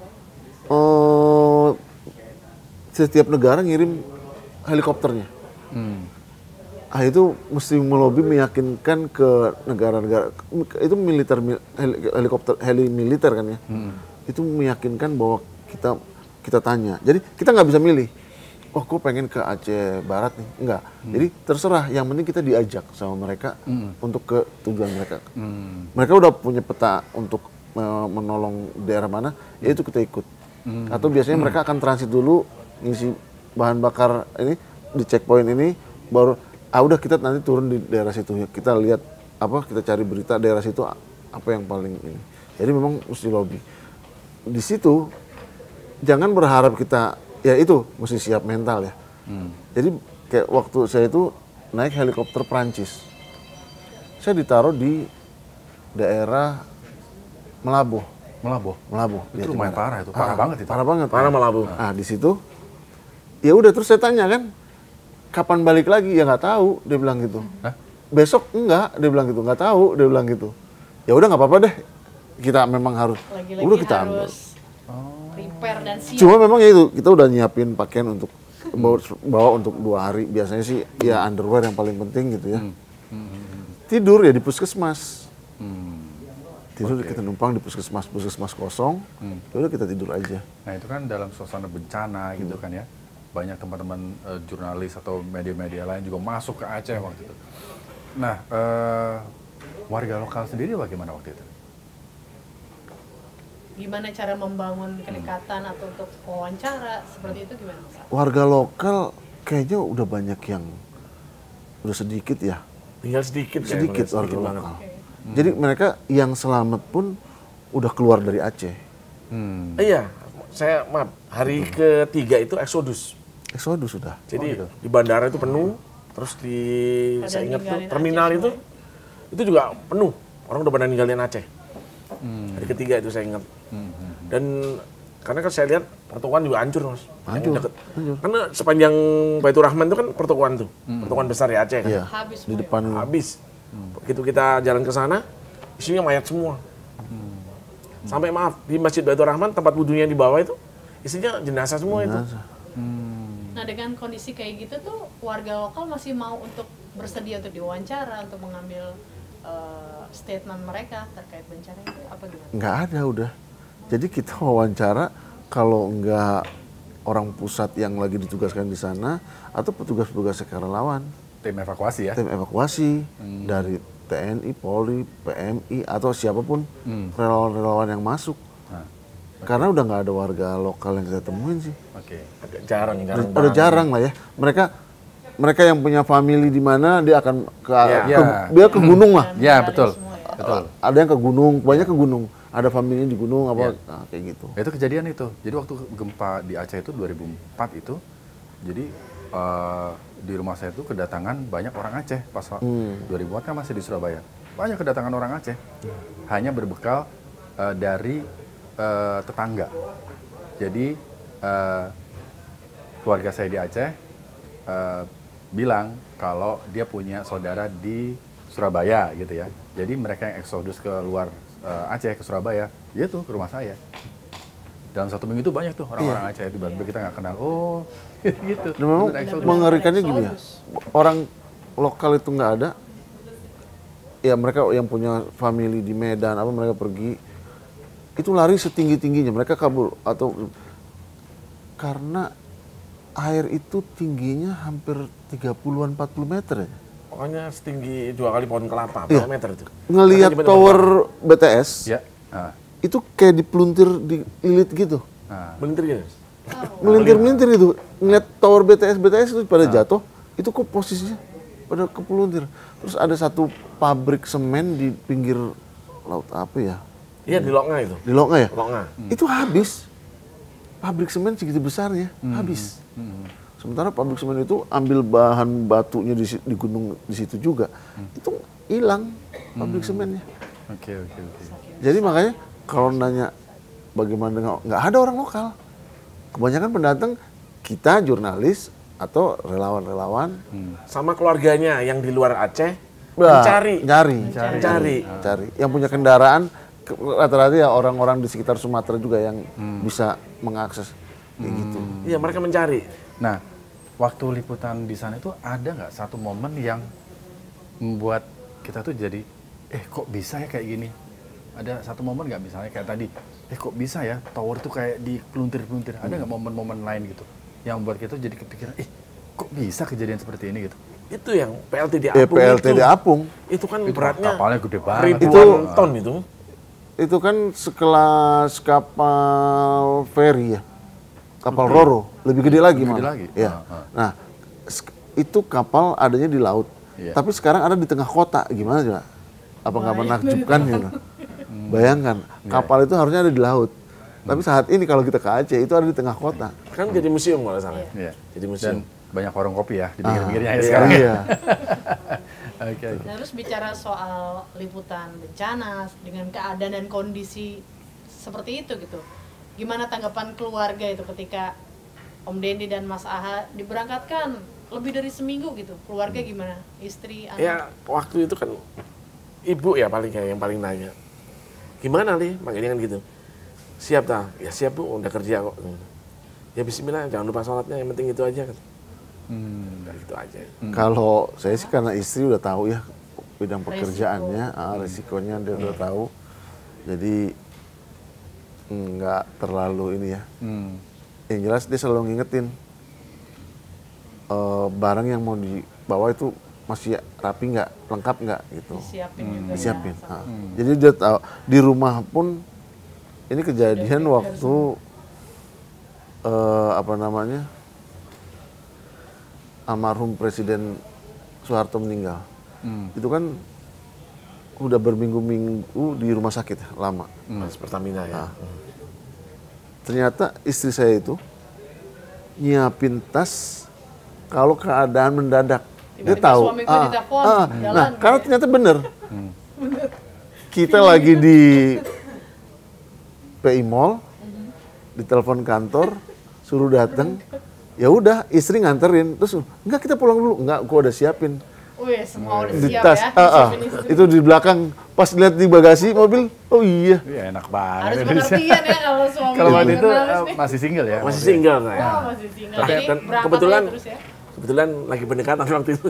eh, setiap negara ngirim helikopternya. Hmm. Ah itu mesti melobi meyakinkan ke negara-negara itu militer heli, helikopter heli militer kan ya. Hmm. Itu meyakinkan bahwa kita kita tanya. Jadi kita nggak bisa milih. Oh, gue pengen ke Aceh Barat nih. Enggak. Hmm. Jadi terserah. Yang penting kita diajak sama mereka hmm. untuk ke tujuan mereka. Hmm. Mereka udah punya peta untuk uh, menolong daerah mana, ya itu kita ikut. Hmm. Atau biasanya hmm. mereka akan transit dulu, ngisi bahan bakar ini di checkpoint ini, baru ah udah kita nanti turun di daerah situ. Kita lihat apa, kita cari berita daerah situ apa yang paling ini. Jadi memang mesti lobby. Di situ jangan berharap kita ya itu mesti siap mental ya. Hmm. Jadi kayak waktu saya itu naik helikopter Prancis, saya ditaruh di daerah Melabuh. Melabuh. Melabuh. Itu lumayan parah itu, parah ah, banget itu. Parah banget. Parah Melabuh. Ah di situ, ya udah terus saya tanya kan, kapan balik lagi? Ya nggak tahu, dia bilang gitu. Hah? Besok enggak, dia bilang gitu. Nggak tahu, dia bilang gitu. Ya udah nggak apa-apa deh, kita memang harus. Lagi-lagi udah kita harus ambil. Prepare dan siap. Cuma memang ya itu kita udah nyiapin pakaian untuk bawa, bawa untuk dua hari. Biasanya sih ya underwear yang paling penting gitu ya. Hmm. Hmm. Tidur ya di puskesmas. Hmm. Tidur okay. Kita numpang di puskesmas, puskesmas kosong. Hmm. Ya udah kita tidur aja. Nah itu kan dalam suasana bencana gitu hmm. kan ya. Banyak teman-teman uh, jurnalis atau media-media lain juga masuk ke Aceh waktu itu. Nah uh, warga lokal sendiri bagaimana waktu itu? Gimana cara membangun kedekatan atau untuk wawancara seperti itu gimana Mas? Warga lokal kayaknya udah banyak yang udah sedikit ya. Tinggal sedikit. Sedikit ya, warga sedikit lokal. Okay. Hmm. Jadi mereka yang selamat pun udah keluar dari Aceh. Hmm. Iya, saya maaf hari hmm. ketiga itu eksodus. Eksodus sudah. Jadi oh, gitu. Di bandara itu penuh, terus di Pada saya ingat tuh terminal Aceh itu semua. Itu juga penuh. Orang udah pada ninggalin Aceh. Hmm. Hari ketiga itu saya ingat. Hmm. Dan karena kan saya lihat pertokoan juga hancur Mas. Hancur. Karena sepanjang Baitur Rahman itu kan pertokoan tuh. Hmm. Pertokoan besar di Aceh kan. Iya. Habis di depan ya. Habis. Hmm. Begitu kita jalan ke sana, isinya mayat semua. Hmm. Sampai maaf, di Masjid Baitur Rahman tempat wudhunya di bawah itu isinya jenazah semua jenazah. Itu. Hmm. Nah, dengan kondisi kayak gitu tuh warga lokal masih mau untuk bersedia untuk diwawancara, untuk mengambil uh, statement mereka terkait bencana itu apa gimana? Nggak ada udah. Jadi kita wawancara kalau nggak orang pusat yang lagi ditugaskan di sana atau petugas-petugas sukarelawan. Tim evakuasi ya? Tim evakuasi hmm. dari T N I, Polri, P M I atau siapapun hmm. relawan-relawan yang masuk. Nah, okay. Karena udah nggak ada warga lokal yang saya temuin sih. Oke. Okay. Jarang, jarang. Udah jarang lah ya. Mereka mereka yang punya family di mana dia akan ke, yeah. ke yeah. dia ke gunung lah. Ya yeah, betul. Ya. Betul. Ada yang ke gunung, banyak ke gunung. Ada family di gunung apa yeah. nah, kayak gitu. Itu kejadian itu. Jadi waktu gempa di Aceh itu dua ribu empat itu, jadi uh, di rumah saya itu kedatangan banyak orang Aceh pas hmm. dua ribu empat kan masih di Surabaya. Banyak kedatangan orang Aceh. Hmm. Hanya berbekal uh, dari uh, tetangga. Jadi uh, keluarga saya di Aceh uh, bilang kalau dia punya saudara di Surabaya gitu ya. Jadi mereka yang eksodus ke luar uh, Aceh ke Surabaya, dia tuh ke rumah saya. Dalam satu minggu itu banyak tuh orang-orang iya. Aceh itu tiba-tiba kita nggak kenal. Oh, gitu. Dan memang mengerikannya gini ya, orang lokal itu nggak ada. Ya mereka yang punya family di Medan apa mereka pergi itu lari setinggi-tingginya mereka kabur atau karena air itu tingginya hampir tiga puluhan empat puluh meter ya. Pokoknya setinggi dua kali pohon kelapa, berapa ya. Meter itu. Ngelihat tower B T S, ya. Ah. Itu kayak dipeluntir di lilit gitu. Ah. Melintir gitu? Melintir-melintir itu. Ngeliat tower B T S, B T S itu pada ah. jatuh, itu kok posisinya pada kepeluntir. Terus ada satu pabrik semen di pinggir laut apa ya? Iya, di Loknga itu. Di Loknga ya? Loknga. Hmm. Itu habis. Pabrik semen segitu besarnya, hmm. habis. Hmm. Sementara pabrik semen itu ambil bahan batunya di, di gunung di situ juga, hmm. itu hilang pabrik hmm. semennya. Oke oke oke. Jadi makanya kalau nanya bagaimana dengan nggak ada orang lokal. Kebanyakan pendatang kita jurnalis atau relawan-relawan Sama keluarganya yang di luar Aceh Bah, mencari. nyari, Mencari. Mencari. cari. Yang punya kendaraan ke- rata-rata ya orang-orang di sekitar Sumatera juga yang bisa mengakses kayak gitu. Iya, mereka mencari. Nah, waktu liputan di sana itu ada nggak satu momen yang membuat kita tuh jadi, eh kok bisa ya kayak gini? Ada satu momen nggak misalnya kayak tadi, eh kok bisa ya tower tuh kayak dikeluntir-keluntir? Ada nggak momen-momen lain gitu yang membuat kita jadi kepikiran, eh kok bisa kejadian seperti ini gitu? Itu yang P L T di Eh, Apung P L T itu. di Apung Itu kan Itu beratnya kapalnya gede banget. ribuan Itu- ton itu. itu kan sekelas kapal feri ya, kapal Roro, lebih gede lagi Lebih gede malah. lagi? Ya. Ah, ah. Nah, sek- itu kapal adanya di laut, Iya. tapi sekarang ada di tengah kota, gimana coba? Apa nggak menakjubkan gitu? Bayangkan, kapal itu harusnya ada di laut, tapi saat ini kalau kita ke Aceh itu ada di tengah kota. Kan jadi museum kalau salah. Iya. Jadi Dan museum. banyak warung kopi ya di pinggir-pinggirnya ya iya. sekarang. Iya. Oke, oke. Nah, terus bicara soal liputan bencana dengan keadaan dan kondisi seperti itu gitu. Gimana tanggapan keluarga itu ketika Om Dendi dan Mas Aha diberangkatkan lebih dari seminggu gitu? Keluarga gimana? Istri, anak? Ya, waktu itu kan ibu ya paling kayak yang paling nanya. Gimana nih? Makanya kan gitu. Siap dah? Ya siap Bu, udah kerja kok. Ya bismillah, jangan lupa sholatnya, yang penting itu aja kan. Hmm. Udah gitu aja. Kalau saya sih karena istri udah tahu ya bidang pekerjaannya, ah, resikonya dia udah tahu, jadi nggak terlalu ini ya. Hmm. Yang jelas dia selalu ngingetin eh, barang yang mau dibawa itu masih rapi nggak, lengkap nggak gitu, Disiapin juga disiapin. ya. Ah. Jadi dia tahu di rumah pun ini kejadian waktu eh, apa namanya almarhum Presiden Soeharto meninggal. Hmm. Itu kan udah berminggu-minggu di rumah sakit ya, lama. Mas Pertamina ya. Ternyata istri saya itu nyiapin tas kalau keadaan mendadak. Dia Tiba-tiba tahu. suamiku ditelepon, jalan nah, gitu karena ya. ternyata bener. Kita lagi di P I Mall, ditelepon kantor, suruh datang. Ya udah, istri nganterin. Terus enggak kita pulang dulu. Enggak, gua udah siapin Wih, semua udah di siap tas. ya. Ah, ah. disiapin istri. Itu di belakang. Pas lihat di bagasi mobil, oh iya. Iya, enak banget. Harus Indonesia. pengertian ya kalau suami Kalau waktu itu jurnalis eh, nih. masih single ya? Masih single saya. Oh, masih single. Tapi- Jadi dan berangkat kebetulan aja terus ya. kebetulan lagi pendekatan waktu itu.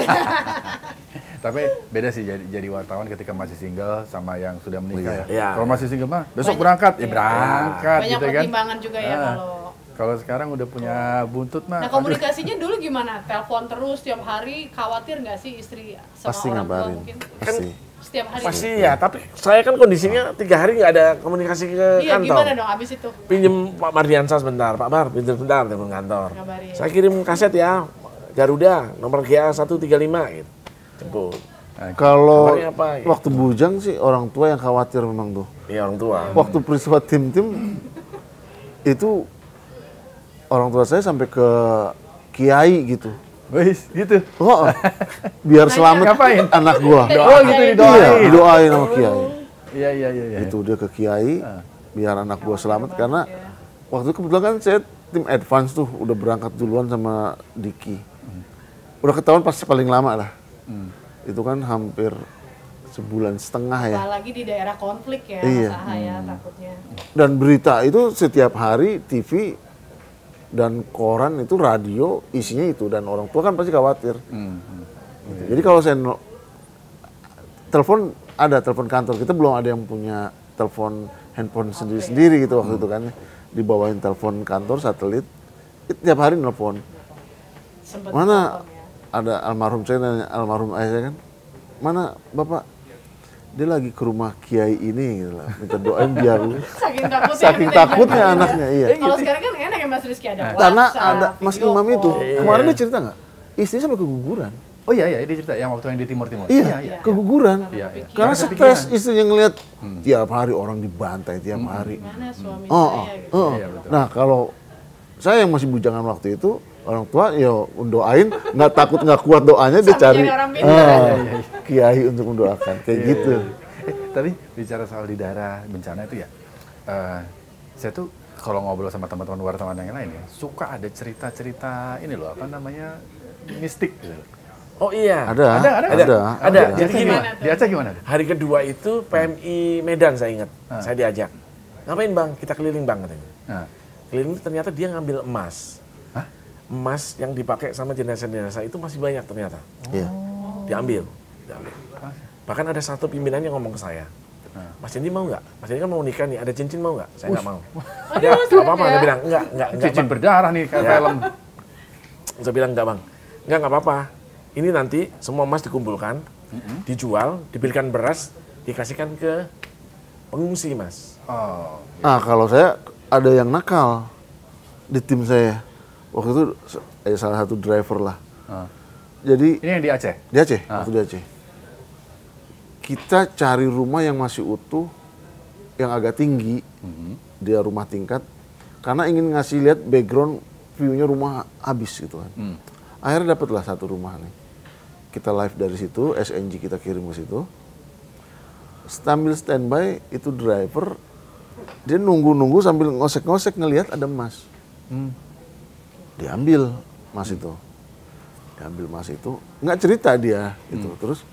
Tapi beda sih jadi, jadi wartawan ketika masih single sama yang sudah menikah ya. Iya. Kalau masih single mah besok Banyak- berangkat, ya iya. berangkat Banyak gitu kan. pertimbangan juga ya Ah. kalau. Kalau sekarang udah punya buntut mah. Nah, aduh. komunikasinya dulu gimana? Telepon terus tiap hari, khawatir nggak sih istri sama Pasti orang tua ngabarin. mungkin? Pasti. Setiap hari. Pasti ya, tapi saya kan kondisinya tiga hari nggak ada komunikasi ke Iya, kantor. gimana dong abis itu? Pinjem Pak Mardiansa sebentar, Pak Bar, pinjem sebentar telepon kantor. Ngabarin. Saya kirim kaset ya, Garuda, nomor G A seratus tiga puluh lima gitu. Jemput. Kalau Kabarnya apa, ya? waktu bujang sih orang tua yang khawatir memang tuh. Iya orang tua. Waktu peristiwa tim-tim itu orang tua saya sampai ke kiai gitu. Wis, gitu. Oh, biar selamat Ngapain? anak gua. Oh, gitu didoain. Iya, didoain sama kiai. Iya, iya, iya, iya. Itu dia ke kiai biar anak gua selamat karena waktu itu kebetulan kan saya tim advance tuh udah berangkat duluan sama Diki. Udah ketahuan pasti paling lama lah. Itu kan hampir sebulan setengah ya. Apalagi di daerah konflik ya, Iya. Mas Aha ya takutnya. Dan berita itu setiap hari T V dan koran itu radio isinya itu dan orang tua kan pasti khawatir. Hmm, hmm. Gitu. Jadi kalau saya no- telepon ada telepon kantor, kita belum ada yang punya telepon handphone sendiri-sendiri gitu waktu itu kan. Dibawain telepon kantor satelit, itu tiap hari nelpon. Sempet Mana telepon ya. ada almarhum saya nanya, almarhum ayah saya kan, mana bapak? Dia lagi ke rumah kiai ini gitu lah, minta doain biar Saking takutnya. saking minta takutnya informasi. anaknya iya. Kalau sekarang kan enak ya Mas Rizky ada Karena WhatsApp, ada Mas video Imam itu, call. kemarin dia cerita nggak? Istrinya sampai keguguran. Oh iya, iya, dia cerita yang waktu yang di Timur-Timur. Iya, keguguran. Iya, iya. Karena Karena stres kepikiran. istrinya ngelihat tiap hari orang dibantai tiap hari. Mana suami Oh, oh, saya gitu. oh. Iya, betul. Nah kalau saya yang masih bujangan waktu itu, orang tua ya doain, nggak takut nggak kuat doanya dia Sambil cari nyari orang pintar. ah, kiai untuk mendoakan kayak gitu. Eh, Tapi bicara soal di daerah bencana itu ya, uh, saya tuh kalau ngobrol sama teman-teman wartawan yang lain ya, suka ada cerita-cerita ini loh, apa namanya, mistik gitu. Oh iya. Ada, Ada, ada, ada. ada. Ada. Di Jadi Aceh gini, gimana? Di Aceh gimana? hari kedua itu P M I Medan saya ingat, Ah. saya diajak. Ngapain bang? Kita keliling bang katanya. Nah, Keliling ternyata dia ngambil emas. Hah? Emas yang dipakai sama jenazah-jenazah itu masih banyak ternyata. Iya. Diambil. Diambil. Bahkan ada satu pimpinan yang ngomong ke saya, Mas Dendi mau nggak? Mas Dendi kan mau nikah nih, ada cincin mau nggak? Saya nggak mau. Ya, nggak apa-apa, dia bilang, enggak, enggak, enggak cincin bang. berdarah nih kayak Ya. film. Saya bilang, enggak bang, enggak, nggak apa-apa. Ini nanti semua emas dikumpulkan, dijual, dibelikan beras, dikasihkan ke pengungsi mas. Oh, Nah, kalau saya ada yang nakal di tim saya. Waktu itu eh, salah satu driver lah. ah. Jadi Ini yang di Aceh? di Aceh, Ah. waktu di Aceh. Kita cari rumah yang masih utuh, yang agak tinggi, dia rumah tingkat, karena ingin ngasih lihat background view-nya rumah habis gitu kan. Hmm. Akhirnya dapatlah satu rumah nih. Kita live dari situ, S N G kita kirim ke situ. Sambil standby, itu driver, dia nunggu-nunggu sambil ngosek-ngosek ngelihat ada emas. Hmm. Diambil emas itu. Diambil emas itu, nggak cerita dia gitu. Terus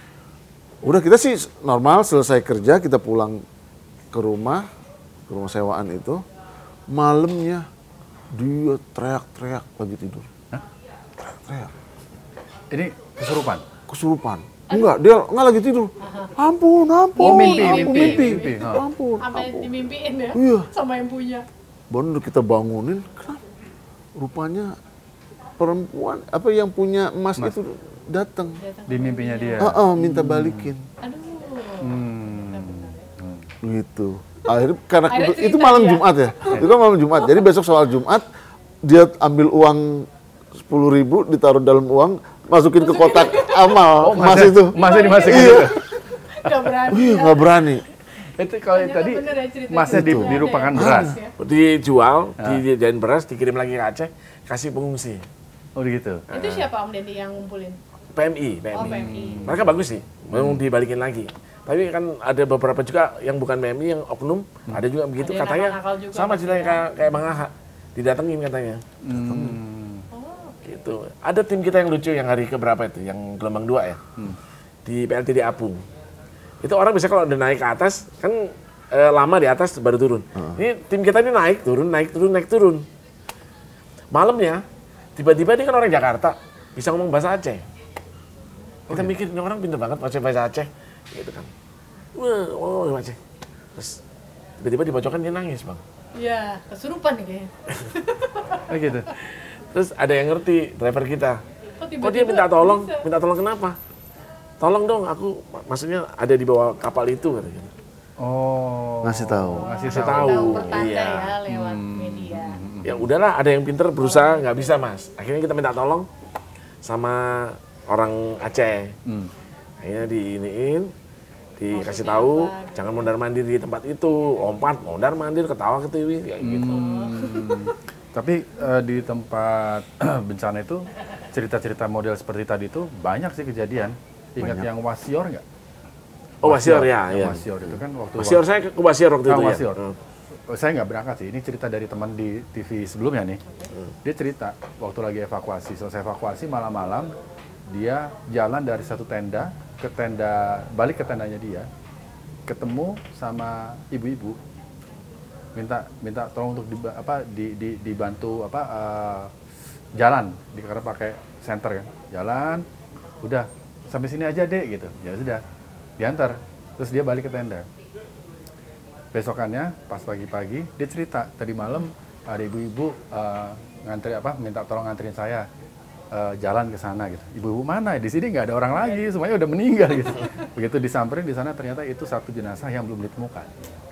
udah kita sih normal, selesai kerja kita pulang ke rumah, ke rumah sewaan itu. Malamnya dia teriak-teriak lagi tidur. Hah? Teriak-teriak. Ini kesurupan? Kesurupan. Enggak, dia enggak lagi tidur. Ampun, ampun. Oh, mimpi, ampun, mimpi, mimpi. Ah. Ampun, Sampai ampun. dimimpiin ya Iya. sama yang punya. Baru kita bangunin, kenapa? Rupanya perempuan apa yang punya emas, Emas. itu datang. Di mimpinya dia? Ah, ah, minta balikin. Aduh. Hmm. Gitu. Akhirnya karena Akhirnya itu, itu cerita malam dia. Jumat ya. Itu kan malam Jumat. Jadi besok soal Jumat dia ambil uang sepuluh ribu ditaruh dalam uang, masukin ke kotak amal emas masnya- itu. Masnya dimasukin Iya. gitu? Gak berani. Wih, ya. nggak berani. Itu kalau yang Ternyata tadi bener ya cerita masnya di, ceritanya dirupakan ada ya. beras. Ya. Dijual, dijadiin beras, dikirim lagi ke Aceh, kasih pengungsi. Oh gitu? Itu siapa Om Dendi yang ngumpulin? P M I, P M I. Oh, P M I. Mereka bagus sih, mau dibalikin lagi. Tapi kan ada beberapa juga yang bukan P M I, yang oknum, ada juga begitu Ada yang katanya. nakal-nakal juga Sama pasti ceritanya ya. kayak, kayak Bang Aha, didatengin katanya. Hmm. Gitu. Ada tim kita yang lucu yang hari keberapa itu, yang gelombang dua ya, di P L T D Apung. Itu orang bisa kalau udah naik ke atas, kan eh, lama di atas baru turun. Ini tim kita ini naik, turun, naik, turun, naik, turun. Malamnya, tiba-tiba dia kan orang Jakarta, bisa ngomong bahasa Aceh. Kita mikir, ini orang pintar banget bahasa bahasa Aceh. Gitu kan. Wah, oh, Aceh. Terus tiba-tiba dibacokan dia nangis, Bang. Iya, kesurupan nih kayaknya. Oh gitu? Terus ada yang ngerti, driver kita. Kok Kok dia minta tolong? bisa? Minta tolong kenapa? Tolong dong, aku maksudnya ada di bawah kapal itu katanya. Oh. Ngasih tahu. Ngasih Ngasih tahu. tahu. Tahu pertanda Iya. ya lewat media. Ya udahlah, ada yang pinter berusaha nggak bisa mas. Akhirnya kita minta tolong sama orang Aceh. Hmm. Akhirnya diiniin, dikasih Maksudnya tahu apa, gitu. jangan mondar mandir di tempat itu, lompat, mondar mandir, ketawa ketiwi kayak gitu. Hmm. Tapi eh, di tempat bencana itu cerita-cerita model seperti tadi itu banyak sih kejadian. Ingat yang Wasior nggak? Oh Wasior ya, Yang ya. Wasior itu kan waktu Wasior saya ke Wasior waktu Ah, itu ya. Wasior. Hmm. Oh, saya nggak berangkat sih. Ini cerita dari teman di T V sebelumnya nih. Hmm. Dia cerita waktu lagi evakuasi, selesai evakuasi malam-malam dia jalan dari satu tenda ke tenda, balik ke tendanya dia, ketemu sama ibu-ibu, minta minta tolong untuk diba- apa di, di, dibantu apa eh, jalan, di karena pakai senter kan, jalan, udah sampai sini aja deh gitu, ya sudah, diantar, terus dia balik ke tenda. Besokannya pas pagi-pagi dia cerita tadi malam ada ibu-ibu eh, ngantri apa minta tolong nganterin saya eh, jalan ke sana gitu. Ibu-ibu mana? Di sini nggak ada orang lagi, semuanya udah meninggal gitu. Begitu disamperin di sana ternyata itu satu jenazah yang belum ditemukan.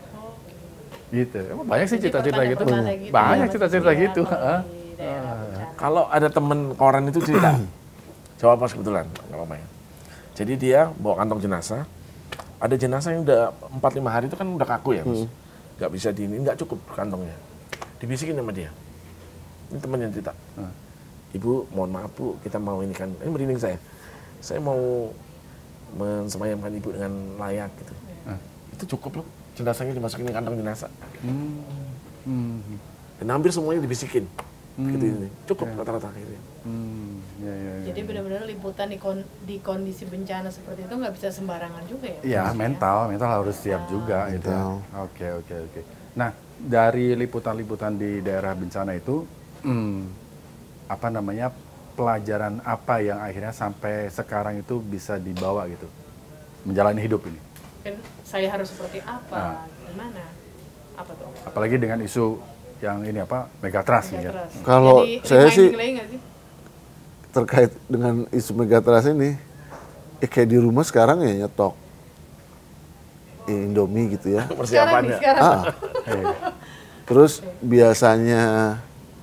Gitu. Emang banyak sih Jadi cerita-cerita gitu. pertanda-pertanda gitu Banyak ya, cerita-cerita maksudnya gitu. kalau Heeh. di daerah bencana. Kalau ada temen koran itu cerita, Jawa Pos kebetulan, nggak apa-apa ya. Jadi dia bawa kantong jenazah, ada jenazah yang udah empat lima hari itu kan udah kaku ya mas, nggak bisa diini, nggak cukup kantongnya. Dibisikin sama dia, ini temen yang cerita, ibu mohon maaf bu, kita mau ini kan, ini merinding saya, saya mau mensemayamkan ibu dengan layak gitu. Itu cukup loh. Jenazahnya dimasukin di kantong jenazah. Hmm. Hmm. Dan hampir semuanya dibisikin. Gitu, gitu. Cukup rata-rata gitu. Hmm. Ya, ya, ya. Jadi benar-benar liputan di, kon di kondisi bencana seperti itu nggak bisa sembarangan juga ya? Iya, maksudnya? mental, mental harus siap juga gitu. ya. Mental. Oke, oke, oke. Nah, dari liputan-liputan di daerah bencana itu, hmm, apa namanya, pelajaran apa yang akhirnya sampai sekarang itu bisa dibawa gitu, menjalani hidup ini? Kan saya harus seperti apa, Nah. gimana, apa tuh? Apalagi dengan isu yang ini apa, Megatrust nih ya. Megatrust. Kalau Jadi, saya reminding sih- lagi nggak sih? Terkait dengan isu Megatrust ini, eh, kayak di rumah sekarang ya nyetok Indomie gitu ya. Sekarang nih, Persiapannya. sekarang. Ah, terus biasanya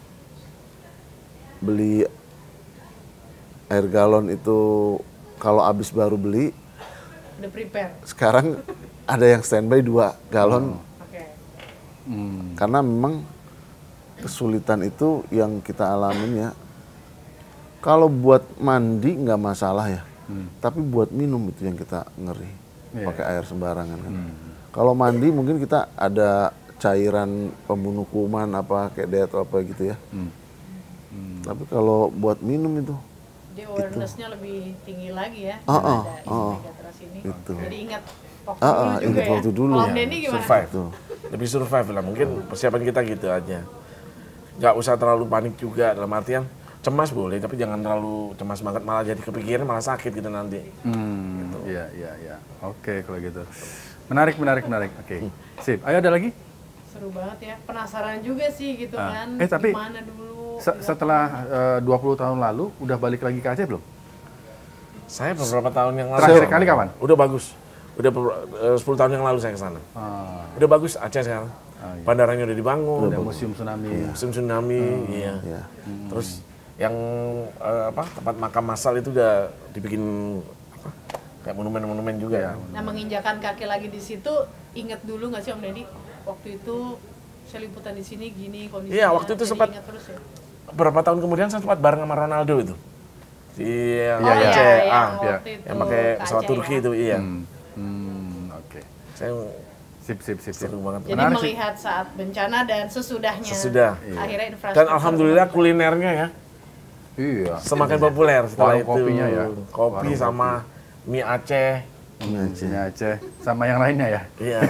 beli air galon itu kalau habis baru beli, Udah prepare. sekarang ada yang standby dua galon Oke. Hmm. karena memang kesulitan itu yang kita alamin ya. Kalau buat mandi nggak masalah ya, tapi buat minum itu yang kita ngeri, Iya. pakai air sembarangan kan. Kalau mandi mungkin kita ada cairan pembunuh kuman apa kayak diet apa gitu ya. Tapi kalau buat minum itu Jadi awareness-nya lebih tinggi lagi ya. Ah, dengan ah, ada isu ah. Megatrust ini. Itu. Jadi ingat waktu Ah, dulu ah, juga ingat ya. waktu dulu. Kalau Ya, Denny gimana? Survive. tuh. Lebih survive lah. Mungkin persiapan kita gitu aja. Nggak usah terlalu panik juga dalam artian cemas boleh, tapi jangan terlalu cemas banget malah jadi kepikiran malah sakit gitu nanti. Hmm. Iya, iya, iya. Oke, kalau gitu. Menarik, menarik, menarik. Oke. Sip. Ayo ada lagi? Seru banget ya. Penasaran juga sih gitu Ah. kan. Eh, tapi gimana dulu. Se- setelah eh, dua puluh tahun lalu udah balik lagi ke Aceh belum? Saya beberapa tahun yang lalu. Terakhir kali kapan? Udah bagus. Udah ber- eh, sepuluh tahun yang lalu saya ke sana. Ah, Udah bagus Aceh sekarang. Ah, iya. Bandaranya udah dibangun. ada museum tsunami. Musim tsunami, iya. Ya. Terus yang eh, apa tempat makam massal itu udah dibikin apa kayak monumen-monumen juga ya. Nah, menginjakan kaki lagi di situ, ingat dulu nggak sih Om Deddy? Waktu itu saya liputan di sini gini kondisinya. Iya, waktu itu jadi sempat- ingat terus ya. Beberapa tahun kemudian saya sempat bareng sama Ronaldo itu di Iya, Oh iya. Aceh, iya, ah, yang iya. waktu itu yang pakai ke pesawat Aceh Turki ya. itu, iya. Hmm. Hmm, oke. Saya Sip, sip, sip, sip. seru banget. Jadi Menarik sih. melihat saat bencana dan sesudahnya. Sesudah. Akhirnya infrastruktur. Dan alhamdulillah kulinernya ya Iya. semakin populer setelah Warung itu. kopinya ya. Kopi Warung sama mie Aceh. Hmm, Aceh. Aceh sama yang lainnya ya. Iya.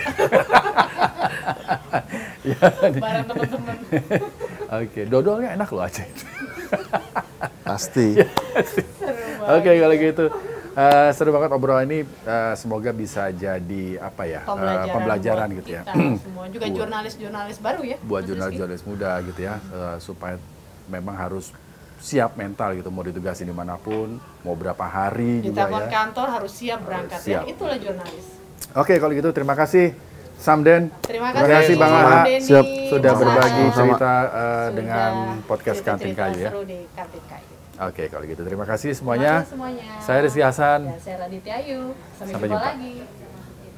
Bareng teman-teman. Oke, dodolnya enak loh Aceh. Pasti. Seru banget. Oke, kalau gitu. Eh, seru banget obrolan ini. Eh, semoga bisa jadi apa ya? eh, Pembelajaran, pembelajaran buat gitu ya. kita semua juga jurnalis-jurnalis baru ya. Buat Mas jurnalis-jurnalis muda gitu ya, eh, supaya memang harus siap mental gitu, mau ditugasin dimanapun, mau berapa hari Rizky. Di juga telepon ya. kantor harus siap berangkat Siap. ya. Itulah jurnalis. Oke, kalau gitu terima kasih Samden. Terima Terima kasih, kasih Bang Om Aha. Denny, Siap. Sudah Mas berbagi Aha. cerita eh, Sudah dengan podcast Kantin cerita-cerita Kayu ya. seru di Kantin Kayu. Oke, kalau gitu terima kasih Terima semuanya. kasih semuanya. Saya Rizky Hasan. Dan saya Raditya Ayu. Sampai, Sampai jumpa jumpa. lagi.